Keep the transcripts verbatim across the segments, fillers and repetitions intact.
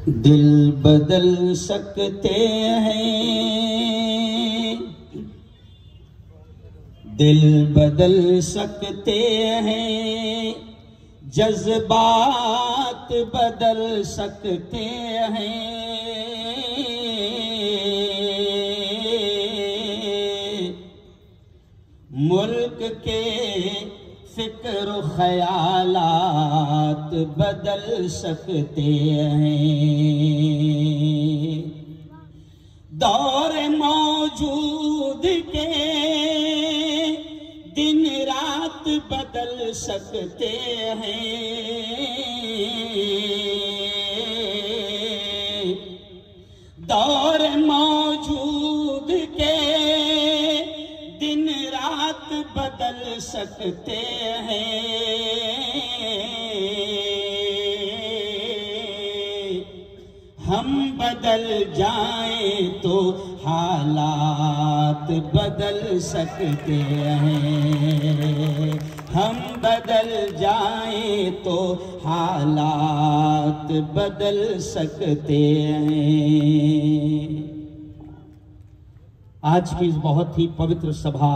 दिल बदल सकते हैं, दिल बदल सकते हैं, जज्बात बदल सकते हैं। मुल्क के फिक्र ख्यालात बदल सकते हैं। दौर मौजूद के दिन रात बदल सकते हैं। दौर मौजूद के दिन रात बदल सकते हैं। हम बदल जाएं तो हालात बदल सकते हैं। हम बदल जाएं तो हालात बदल सकते हैं। आज की इस बहुत ही पवित्र सभा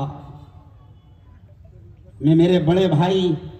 में मेरे बड़े भाई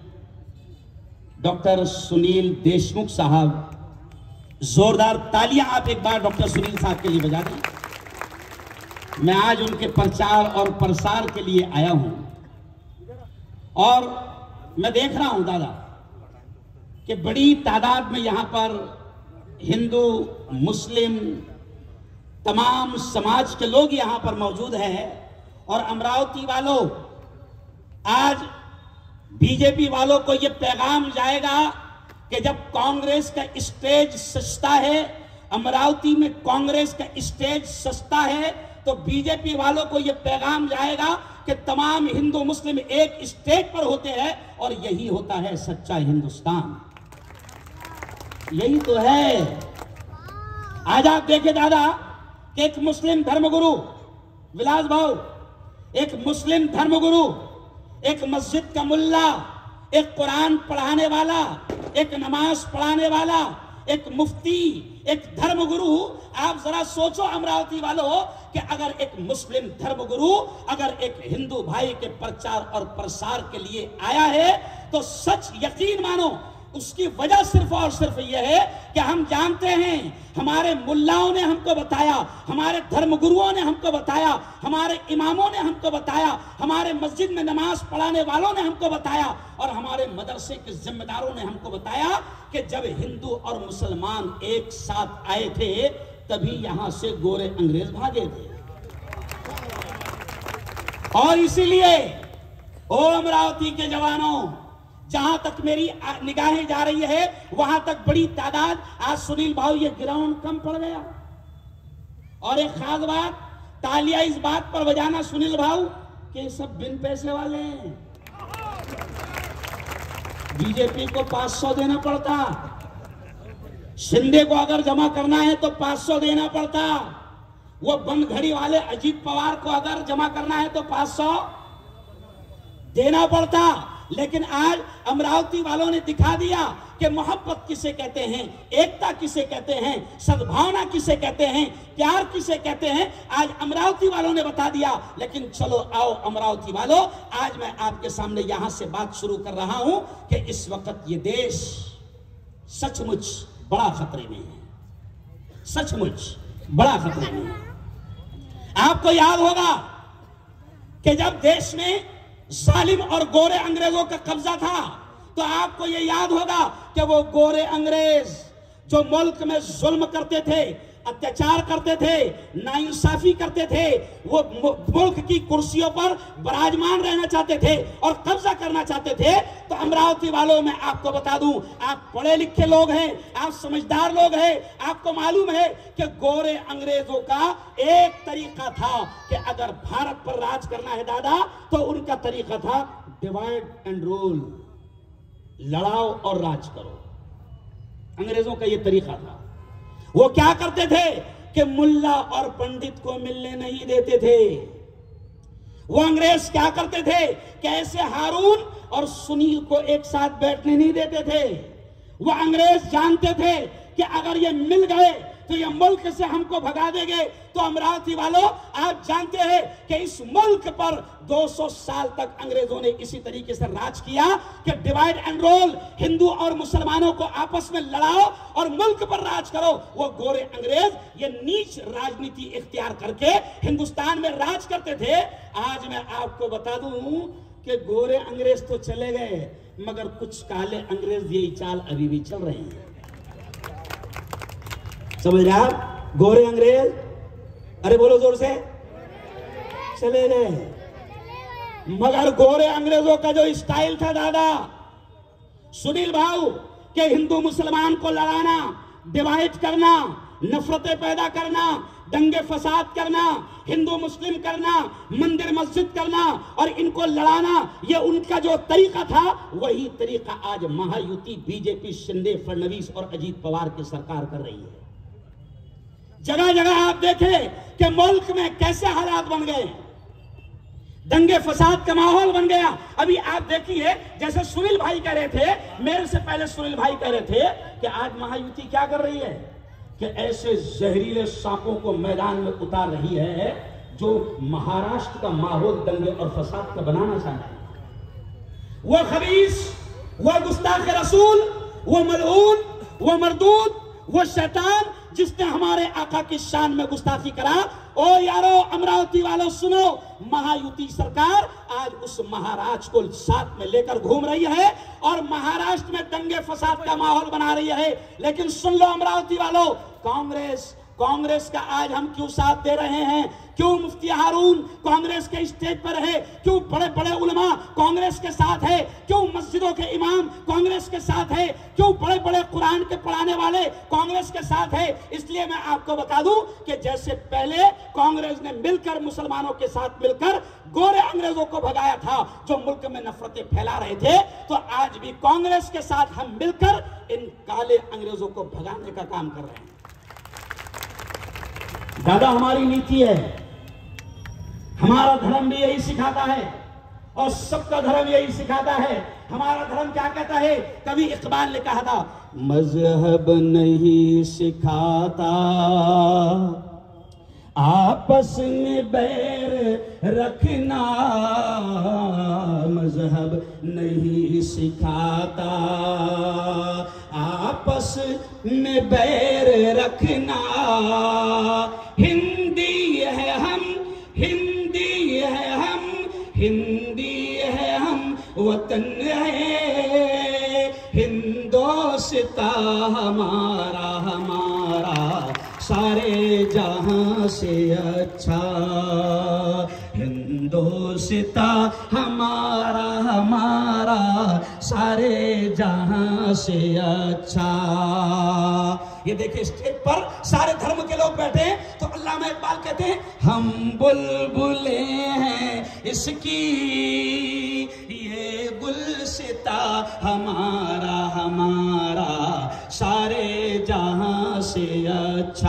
डॉक्टर सुनील देशमुख साहब, जोरदार तालियां आप एक बार डॉक्टर सुनील साहब के लिए बजा दें। मैं आज उनके प्रचार और प्रसार के लिए आया हूं और मैं देख रहा हूं दादा कि बड़ी तादाद में यहां पर हिंदू मुस्लिम तमाम समाज के लोग यहां पर मौजूद हैं। और अमरावती वालों, आज बीजेपी वालों को यह पैगाम जाएगा कि जब कांग्रेस का स्टेज सस्ता है, अमरावती में कांग्रेस का स्टेज सस्ता है, तो बीजेपी वालों को यह पैगाम जाएगा कि तमाम हिंदू मुस्लिम एक स्टेज पर होते हैं और यही होता है सच्चा हिंदुस्तान। यही तो है। आज आप देखें दादा कि एक मुस्लिम धर्मगुरु विलास भाऊ, एक मुस्लिम धर्मगुरु, एक मस्जिद का मुल्ला, एक कुरान पढ़ाने वाला, एक नमाज पढ़ाने वाला, एक मुफ्ती, एक धर्मगुरु, आप जरा सोचो अमरावती वालों कि अगर एक मुस्लिम धर्मगुरु अगर एक हिंदू भाई के प्रचार और प्रसार के लिए आया है तो सच यकीन मानो उसकी वजह सिर्फ और सिर्फ यह है कि हम जानते हैं, हमारे मुल्लाओं ने हमको बताया, हमारे धर्मगुरुओं ने हमको बताया, हमारे इमामों ने हमको बताया, हमारे मस्जिद में नमाज पढ़ाने वालों ने हमको बताया और हमारे मदरसे के जिम्मेदारों ने हमको बताया कि जब हिंदू और मुसलमान एक साथ आए थे तभी यहां से गोरे अंग्रेज भागे थे। और इसीलिए ओ अमरावती के जवानों, जहां तक मेरी निगाहें जा रही है वहां तक बड़ी तादाद, आज सुनील भाई ये ग्राउंड कम पड़ गया। और एक खास बात, तालियां इस बात पर बजाना सुनील भाई कि सब बिन पैसे वाले हैं। बीजेपी को पांच सौ देना पड़ता, शिंदे को अगर जमा करना है तो पांच सौ देना पड़ता, वो बनघड़ी वाले अजीत पवार को अगर जमा करना है तो पांच सौ देना पड़ता। लेकिन आज अमरावती वालों ने दिखा दिया कि मोहब्बत किसे कहते हैं, एकता किसे कहते हैं, सद्भावना किसे कहते हैं, प्यार किसे कहते हैं, आज अमरावती वालों ने बता दिया। लेकिन चलो आओ अमरावती वालों, आज मैं आपके सामने यहां से बात शुरू कर रहा हूं कि इस वक्त ये देश सचमुच बड़ा खतरे में है, सचमुच बड़ा खतरे में है। आपको याद होगा कि जब देश में जालिम और गोरे अंग्रेजों का कब्जा था तो आपको यह याद होगा कि वो गोरे अंग्रेज जो मुल्क में जुल्म करते थे, अत्याचार करते थे, नाइंसाफी करते थे, वो मुल्क की कुर्सियों पर विराजमान रहना चाहते थे और कब्जा करना चाहते थे। तो अमरावती वालों मैं आपको बता दूं, आप पढ़े लिखे लोग हैं, आप समझदार लोग हैं, आपको मालूम है कि गोरे अंग्रेजों का एक तरीका था कि अगर भारत पर राज करना है दादा तो उनका तरीका था डिवाइड एंड रूल, लड़ाओ और राज करो। अंग्रेजों का यह तरीका था। वो क्या करते थे कि मुल्ला और पंडित को मिलने नहीं देते थे। वो अंग्रेज क्या करते थे कि ऐसे हारून और सुनील को एक साथ बैठने नहीं देते थे। वो अंग्रेज जानते थे कि अगर ये मिल गए तो ये मुल्क से हमको भगा देंगे। तो अमरावती वालों, आप जानते हैं कि इस मुल्क पर दो सौ साल तक अंग्रेजों ने इसी तरीके से राज किया कि डिवाइड एंड रोल, हिंदू और मुसलमानों को आपस में लड़ाओ और मुल्क पर राज करो। वो गोरे अंग्रेज ये नीच राजनीति इख्तियार करके हिंदुस्तान में राज करते थे। आज मैं आपको बता दूं कि गोरे अंग्रेज तो चले गए, मगर कुछ काले अंग्रेज यही चाल अभी भी चल रहे हैं। समझ रहे आप? गोरे अंग्रेज, अरे बोलो जोर से, चले गए। मगर गोरे अंग्रेजों का जो स्टाइल था दादा सुनील भाऊ, के हिंदू मुसलमान को लड़ाना, डिवाइड करना, नफरतें पैदा करना, दंगे फसाद करना, हिंदू मुस्लिम करना, मंदिर मस्जिद करना और इनको लड़ाना, ये उनका जो तरीका था वही तरीका आज महायुति बीजेपी, शिंदे, फडणवीस और अजीत पवार की सरकार कर रही है। जगह जगह आप देखें कि मुल्क में कैसे हालात बन गए, दंगे फसाद का माहौल बन गया। अभी आप देखिए, जैसे सुनील भाई कह रहे थे, मेरे से पहले सुनील भाई कह रहे थे कि आज महायुति क्या कर रही है कि ऐसे जहरीले सांपों को मैदान में उतार रही है जो महाराष्ट्र का माहौल दंगे और फसाद का बनाना चाहते हैं। वो खबीस, वो गुस्ताख रसूल, वो मलऊन, वो मरदूद, वो शैतान जिसने हमारे आका की शान में गुस्ताखी करा। ओ यारो अमरावती वालों सुनो, महायुति सरकार आज उस महाराज को साथ में लेकर घूम रही है और महाराष्ट्र में दंगे फसाद का माहौल बना रही है। लेकिन सुन लो अमरावती वालों, कांग्रेस कांग्रेस का आज हम क्यों साथ दे रहे हैं? क्यों मुफ्ती हारून कांग्रेस के स्टेज पर है? क्यों बड़े बड़े उलमा कांग्रेस के साथ है? क्यों मस्जिदों के इमाम कांग्रेस के साथ है? क्यों बड़े बड़े कुरान के पढ़ाने वाले कांग्रेस के साथ है? इसलिए मैं आपको बता दूं कि जैसे पहले कांग्रेस ने मिलकर मुसलमानों के साथ मिलकर गोरे अंग्रेजों को भगाया था जो मुल्क में नफरतें फैला रहे थे, तो आज भी कांग्रेस के साथ हम मिलकर इन काले अंग्रेजों को भगाने का काम कर रहे हैं। दादा हमारी नीति है, हमारा धर्म भी यही सिखाता है और सबका धर्म यही सिखाता है। हमारा धर्म क्या कहता है? कभी इकबाल ने कहा था, मजहब नहीं सिखाता आपस में बैर रखना, मजहब नहीं सिखाता आपस में बैर रखना। हिंदी है हम, हिंदी है हम, हिंदी है हम, वतन है हिंदोस्ता हमारा, हमारा सारे जहां से अच्छा, हिंदोस्ता हमारा, हमारा सारे जहां से अच्छा। ये देखिए स्टेज पर सारे धर्म के लोग बैठे तो अल्लामा इकबाल कहते हैं, हम बुलबुले हैं इसकी ये गुलसिता हमारा, हमारा सारे जहां से अच्छा।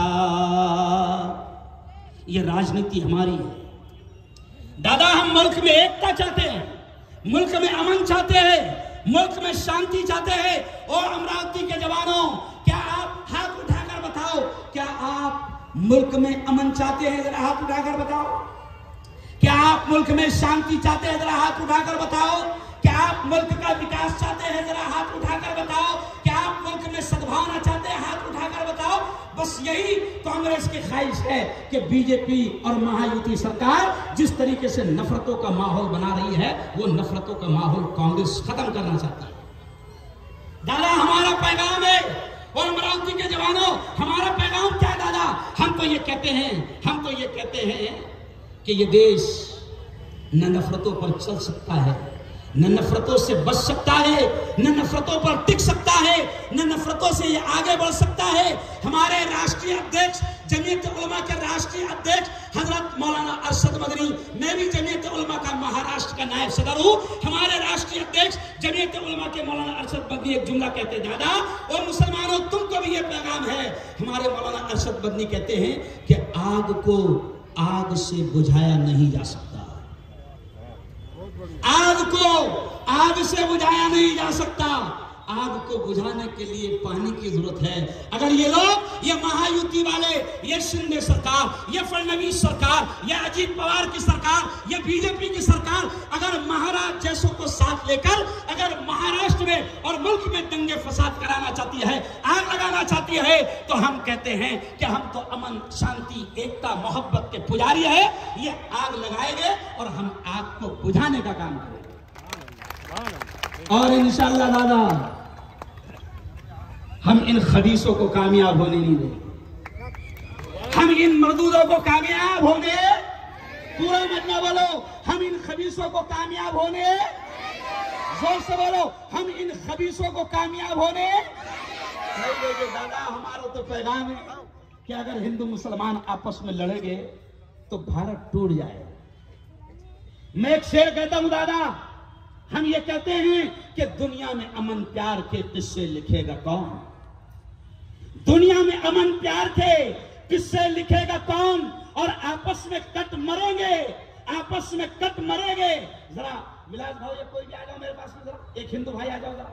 ये राजनीति हमारी है दादा। हम मुल्क में एकता चाहते हैं, मुल्क में अमन चाहते हैं, मुल्क में शांति चाहते हैं। और अमरावती के जवानों, क्या आप हाथ उठाकर बताओ, क्या आप मुल्क में अमन चाहते हैं? जरा हाथ उठाकर बताओ। क्या आप मुल्क में शांति चाहते हैं? जरा हाथ उठाकर बताओ। क्या आप मुल्क का विकास चाहते हैं? जरा हाथ उठाकर बताओ। क्या आप मुल्क में सद्भावना चाहते हैं? हाथ उठाकर बताओ। बस यही कांग्रेस की ख्वाहिश है कि बीजेपी और महायुति सरकार जिस तरीके से नफरतों का माहौल बना रही है, वो नफरतों का माहौल कांग्रेस खत्म करना चाहती है। दादा हमारा पैगाम है, और अमरावती के जवानों हमारा पैगाम क्या है दादा? हम तो ये कहते हैं, हम तो ये कहते हैं कि ये देश न नफरतों पर चल सकता है, न नफरतों से बच सकता है, न नफरतों पर टिक सकता है, न नफरतों से ये आगे बढ़ सकता है। हमारे राष्ट्रीय अध्यक्ष, जमीयत उलमा के राष्ट्रीय अध्यक्ष हजरत मौलाना अरशद मदनी, मैं भी जमीयत उलमा का महाराष्ट्र का नायब सदर हूँ। हमारे राष्ट्रीय अध्यक्ष जमीयत उलमा के मौलाना अरशद मदनी एक जुमला कहते हैं दादा, और मुसलमानों तुमको भी ये पैगाम है। हमारे मौलाना अरशद मदनी कहते हैं कि आग को आग से बुझाया नहीं जा सकता, आग को आग से बुझाया नहीं जा सकता। आग को बुझाने के लिए पानी की जरूरत है। अगर ये लोग, ये महायुति वाले, ये शिंदे सरकार, ये फडणवीस सरकार, ये अजीत पवार की सरकार, ये बीजेपी की सरकार अगर महाराज जैसों को साथ लेकर अगर महाराष्ट्र में और मुल्क में दंगे फसाद कराना चाहती है, आग लगाना चाहती है, तो हम कहते हैं कि हम तो अमन, शांति, एकता, मोहब्बत के पुजारी है। ये आग लगाएंगे और हम आग को बुझाने का काम करेंगे और इंशाअल्लाह दादा हम इन खबीसों को कामयाब होने नहीं देंगे। हम इन मरदूदों को कामयाब होने, पूरा मत बोलो, हम इन खबीसों को कामयाब होने, जोर से बोलो, हम इन खबीसों को कामयाब होने नहीं देंगे। दादा हमारा तो पैगाम है कि अगर हिंदू मुसलमान आपस में लड़ेंगे तो भारत टूट जाएगा। मैं एक शेर कहता हूं दादा, हम ये कहते हैं कि दुनिया में अमन प्यार के किस्से लिखेगा कौन? दुनिया में अमन प्यार के किस्से लिखेगा कौन? और आपस में कट मरेंगे, आपस में कट मरेंगे। जरा विलास भाव, ये कोई भी आ जाओ मेरे पास में, जरा एक हिंदू भाई आ जाओ जरा,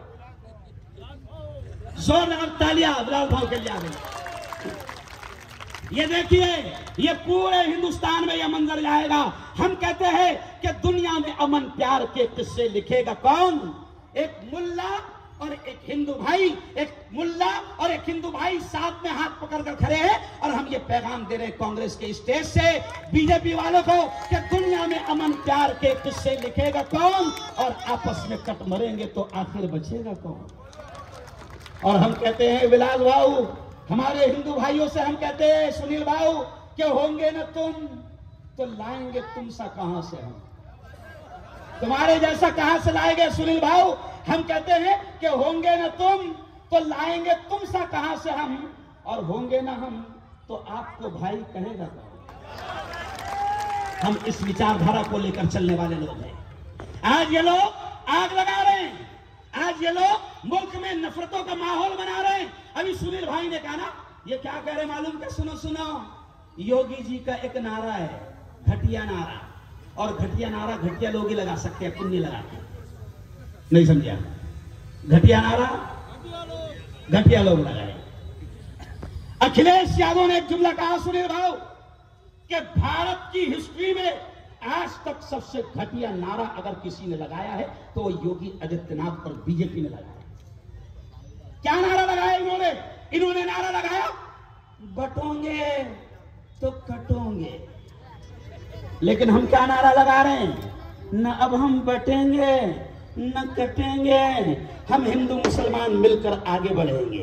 जोरदार तालियां विलास भाव के लिए आ गई। ये देखिए, ये पूरे हिंदुस्तान में ये मंजर जाएगा। हम कहते हैं कि दुनिया में अमन प्यार के किस्से लिखेगा कौन? एक मुल्ला और एक हिंदू भाई, एक मुल्ला और एक हिंदू भाई साथ में हाथ पकड़कर खड़े हैं और हम ये पैगाम दे रहे हैं कांग्रेस के स्टेज से बीजेपी वालों को कि दुनिया में अमन प्यार के किस्से लिखेगा कौन? और आपस में कट मरेंगे तो आखिर बचेगा कौन? और हम कहते हैं विलास भाऊ, हमारे हिंदू भाइयों से हम कहते हैं सुनील भाऊ, कि होंगे न तुम तो लाएंगे तुम सा कहां से हम, तुम्हारे जैसा कहां से लाएंगे सुनील भाऊ? हम कहते हैं कि होंगे न तुम तो लाएंगे तुम सा कहां से हम, और होंगे ना हम तो आपको भाई कहेगा कौन? हम इस विचारधारा को लेकर चलने वाले लोग हैं। आज ये लोग आग लगा रहे हैं, आज ये लोग मुल्क में नफरतों का माहौल बना रहे हैं। अभी सुनील भाई ने कहा ना, ये क्या कह रहे मालूम? क्या? सुनो सुनो, योगी जी का एक नारा है, घटिया नारा, और घटिया नारा घटिया लोग ही लगा सकते हैं, पुण्य लगाते नहीं, समझिया? घटिया नारा घटिया लोग लगाए। अखिलेश यादव ने एक जुमला कहा सुनील भाव कि भारत की हिस्ट्री में आज तक सबसे घटिया नारा अगर किसी ने लगाया है तो वो योगी आदित्यनाथ और बीजेपी ने लगाया। क्या नारा लगाया इन्होंने? इन्होंने नारा लगाया, बटोंगे तो कटोंगे। लेकिन हम क्या नारा लगा रहे हैं? न अब हम बटेंगे न कटेंगे, हम हिंदू मुसलमान मिलकर आगे बढ़ेंगे।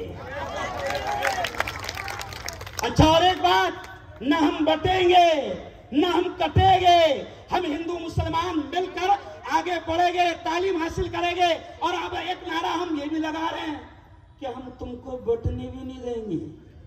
अच्छा, और एक बात, न हम बटेंगे न हम कटेंगे, हम हिंदू मुसलमान मिलकर आगे बढ़ेंगे, तालीम हासिल करेंगे। और अब एक नारा हम ये भी लगा रहे हैं कि हम तुमको बटने भी नहीं देंगे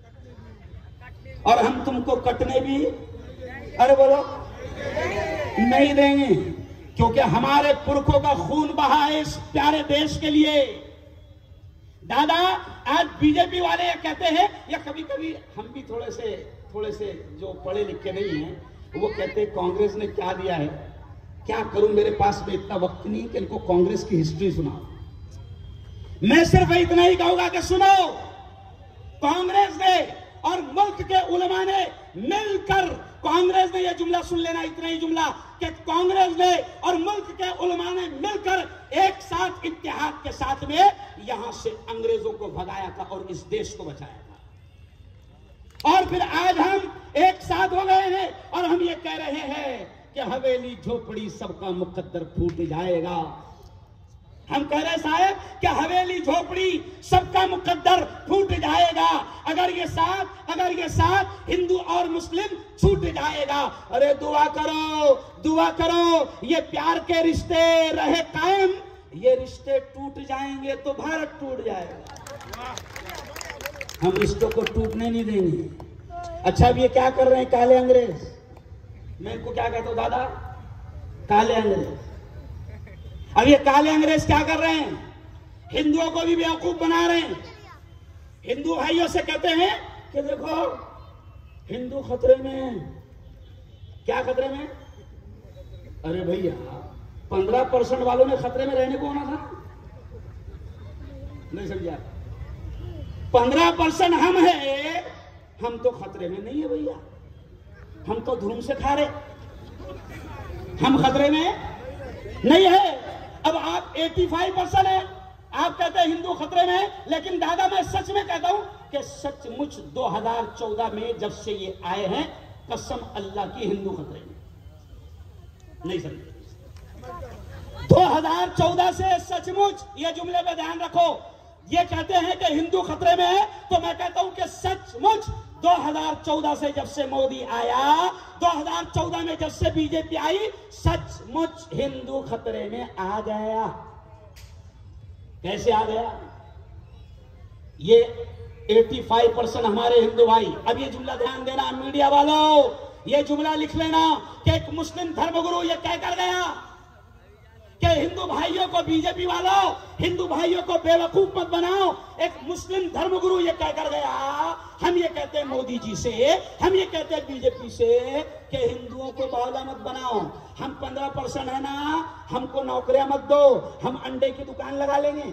और हम तुमको कटने भी, अरे बोलो, नहीं देंगे, क्योंकि हमारे पुरखों का खून बहा है इस प्यारे देश के लिए। दादा आज बीजेपी वाले ये कहते हैं, या कभी कभी हम भी थोड़े से थोड़े से जो पढ़े लिखे नहीं हैं, वो कहते हैं कांग्रेस ने क्या दिया है। क्या करूं, मेरे पास में इतना वक्त नहीं कि इनको कांग्रेस की हिस्ट्री सुनाओ। मैं सिर्फ इतना ही कहूंगा कि सुनो, कांग्रेस ने और मुल्क के उलमा ने मिलकर, कांग्रेस ने, यह जुमला सुन लेना, इतना ही जुमला, कि कांग्रेस ने और मुल्क के उलमा ने मिलकर एक साथ इत्तेहाद के साथ में यहां से अंग्रेजों को भगाया था और इस देश को बचाया था। और फिर आज हम एक साथ हो गए हैं और हम ये कह रहे हैं कि हवेली झोपड़ी सबका मुकद्दर फूट जाएगा। हम कह रहे साहब कि हवेली झोपड़ी सबका मुकद्दर फूट जाएगा अगर ये साथ अगर ये साथ हिंदू और मुस्लिम छूट जाएगा। अरे दुआ करो, दुआ करो, ये प्यार के रिश्ते रहे कायम, ये रिश्ते टूट जाएंगे तो भारत टूट जाएगा। हम रिश्तों को टूटने नहीं देंगे। अच्छा, अब ये क्या कर रहे हैं काले अंग्रेज? मैं इनको क्या कहता हूं दादा? काले अंग्रेज। अब ये काले अंग्रेज क्या कर रहे हैं? हिंदुओं को भी बेवकूफ बना रहे हैं। हिंदू भाइयों से कहते हैं कि देखो हिंदू खतरे में। क्या खतरे में? अरे भैया, पंद्रह परसेंट वालों ने खतरे में रहने को होना था। नहीं समझा? पंद्रह परसेंट हम है, हम तो खतरे में नहीं है भैया, हम तो धूम से खा रहे, हम खतरे में नहीं है। अब आप पचासी परसेंट है, आप कहते हैं हिंदू खतरे में, लेकिन दादा मैं सच में कहता हूं कि सचमुच दो हज़ार चौदह में जब से ये आए हैं, कसम अल्लाह की हिंदू खतरे में नहीं समझे। दो हज़ार चौदह से सचमुच, ये जुमले पे ध्यान रखो, ये कहते हैं कि हिंदू खतरे में है, तो मैं कहता हूं कि सचमुच दो हज़ार चौदह से जब से मोदी आया, दो हज़ार चौदह में जब से बीजेपी आई, सचमुच हिंदू खतरे में आ गया। कैसे आ गया? ये पचासी परसेंट हमारे हिंदू भाई, अब ये जुमला ध्यान देना मीडिया वालों, ये जुमला लिख लेना कि एक मुस्लिम धर्मगुरु ये कह कर गया कि हिंदू भाइयों को, बीजेपी वालों, हिंदू भाइयों को बेवकूफ मत बनाओ। एक मुस्लिम धर्मगुरु ये कह कर गया, हम ये कहते हैं मोदी जी से, हम ये कहते हैं बीजेपी से कि हिंदुओं को बावला मत बनाओ, हम पंद्रह परसेंट है ना, हमको नौकरियां मत दो, हम अंडे की दुकान लगा लेंगे।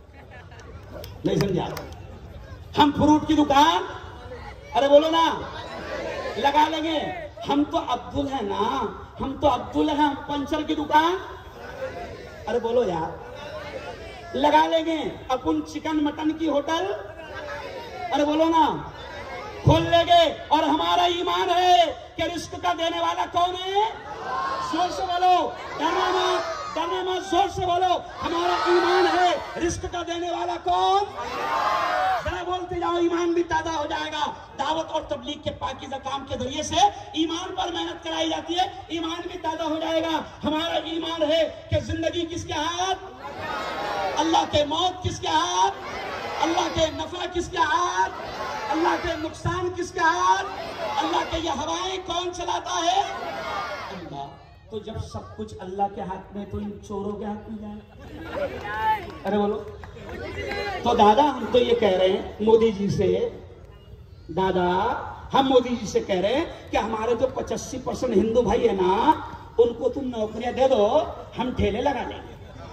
नहीं समझा? हम फ्रूट की दुकान, अरे बोलो ना, लगा लेंगे। हम तो अब्दुल है ना, हम तो अब्दुल है, हम पंचर की दुकान, अरे बोलो यार, लगा लेंगे। अपन चिकन मटन की होटल, अरे बोलो ना, खोल लेंगे। और हमारा ईमान है कि रिस्क का देने वाला कौन है? जोर से बोलो, डरना मत, डरना मत, जोर से बोलो, हमारा ईमान है, रिस्क का देने वाला कौन? जरा बोलते जाओ, ईमान भी ताजा हो जाएगा। दावत और तबलीग के पाकीज़ा काम के जरिए से ईमान पर मेहनत कराई जाती है, ईमान भी ताजा हो जाएगा। हमारा ईमान है कि जिंदगी किसके हाथ? अल्लाह के। मौत किसके हाथ? अल्लाह के। नफा किसके हाथ? अल्लाह के। नुकसान किसके हाथ? अल्लाह के। ये हवाएं कौन चलाता है? अल्लाह। तो जब सब कुछ अल्लाह के हाथ में, तो इन चोरों के हाथ में जाए? अरे बोलो। तो दादा हम तो ये कह रहे हैं मोदी जी से, दादा हम मोदी जी से कह रहे हैं कि हमारे जो पचासी परसेंट हिंदू भाई है ना, उनको तुम नौकरियां दे दो, हम ठेले लगा लेंगे।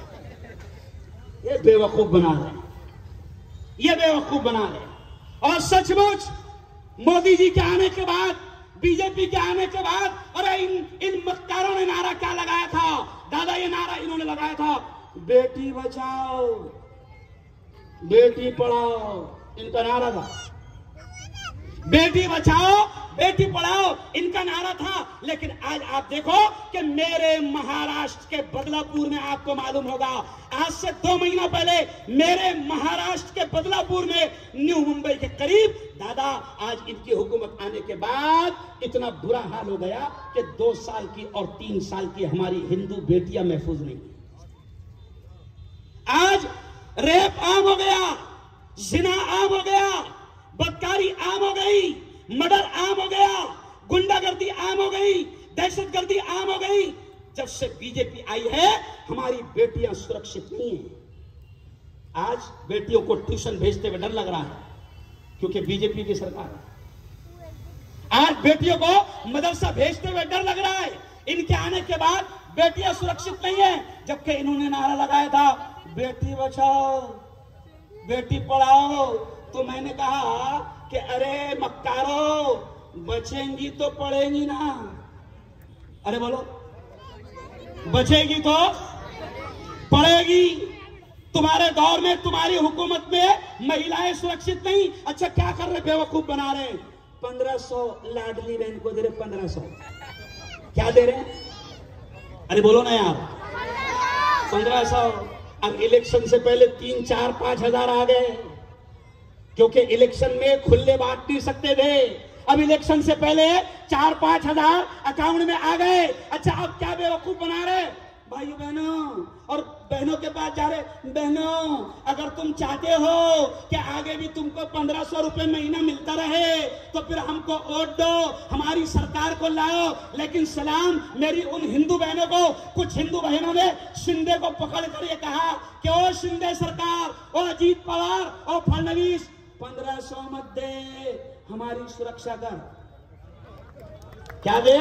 ये बेवकूफ बना रहे हैं, ये बेवकूफ बना रहे हैं। और सचमुच मोदी जी के आने के बाद, बीजेपी के आने के बाद, अरे इन इन मक्कारों ने नारा क्या लगाया था दादा? ये नारा इन्होंने लगाया था, बेटी बचाओ बेटी पढ़ाओ, इनका नारा था। बेटी बचाओ बेटी पढ़ाओ इनका नारा था। लेकिन आज आप देखो कि मेरे महाराष्ट्र के बदलापुर में, आपको मालूम होगा, आज से दो महीना पहले मेरे महाराष्ट्र के बदलापुर में, न्यू मुंबई के करीब, दादा आज इनकी हुकूमत आने के बाद इतना बुरा हाल हो गया कि दो साल की और तीन साल की हमारी हिंदू बेटियां महफूज नहीं। आज रेप आम हो गया, जिना आम हो गया, बदकारी आम हो गई, मर्डर आम हो गया, गुंडागर्दी आम हो गई, दहशतगर्दी आम हो गई। जब से बीजेपी आई है हमारी बेटियां सुरक्षित नहीं है। आज बेटियों को ट्यूशन भेजते हुए डर लग रहा है क्योंकि बीजेपी की सरकार है। आज बेटियों को मदरसा भेजते हुए डर लग रहा है। इनके आने के बाद बेटियां सुरक्षित नहीं है, जबकि इन्होंने नारा लगाया था बेटी बचाओ बेटी पढ़ाओ। तो मैंने कहा कि अरे मक्कारो, बचेंगी तो पढ़ेंगी ना। अरे बोलो, बचेगी तो पढ़ेगी। तुम्हारे दौर में, तुम्हारी हुकूमत में महिलाएं सुरक्षित नहीं। अच्छा क्या कर रहे, बेवकूफ बना रहे। पंद्रह सौ लाडली बहन को दे रहे, पंद्रह सौ क्या दे रहे हैं? अरे बोलो ना यार, पंद्रह सौ। अब इलेक्शन से पहले तीन चार पांच हजार आ गए, क्योंकि इलेक्शन में खुले बांट नहीं सकते थे। अब इलेक्शन से पहले चार पांच हजार अकाउंट में आ गए। अच्छा अब क्या बेवकूफ बना रहे भाइयों बहनों, और बहनों के पास जा रहे, बहनों अगर तुम चाहते हो कि आगे भी तुमको पंद्रह सौ रुपए महीना मिलता रहे तो फिर हमको वोट दो, हमारी सरकार को लाओ। लेकिन सलाम मेरी उन हिंदू बहनों को, कुछ हिंदू बहनों ने शिंदे को पकड़ कर ये कहा कि ओ शिंदे सरकार, ओ अजीत पवार, ओ फडणवीस, पंद्रह सौ मत दे, हमारी सुरक्षा कर। क्या दे?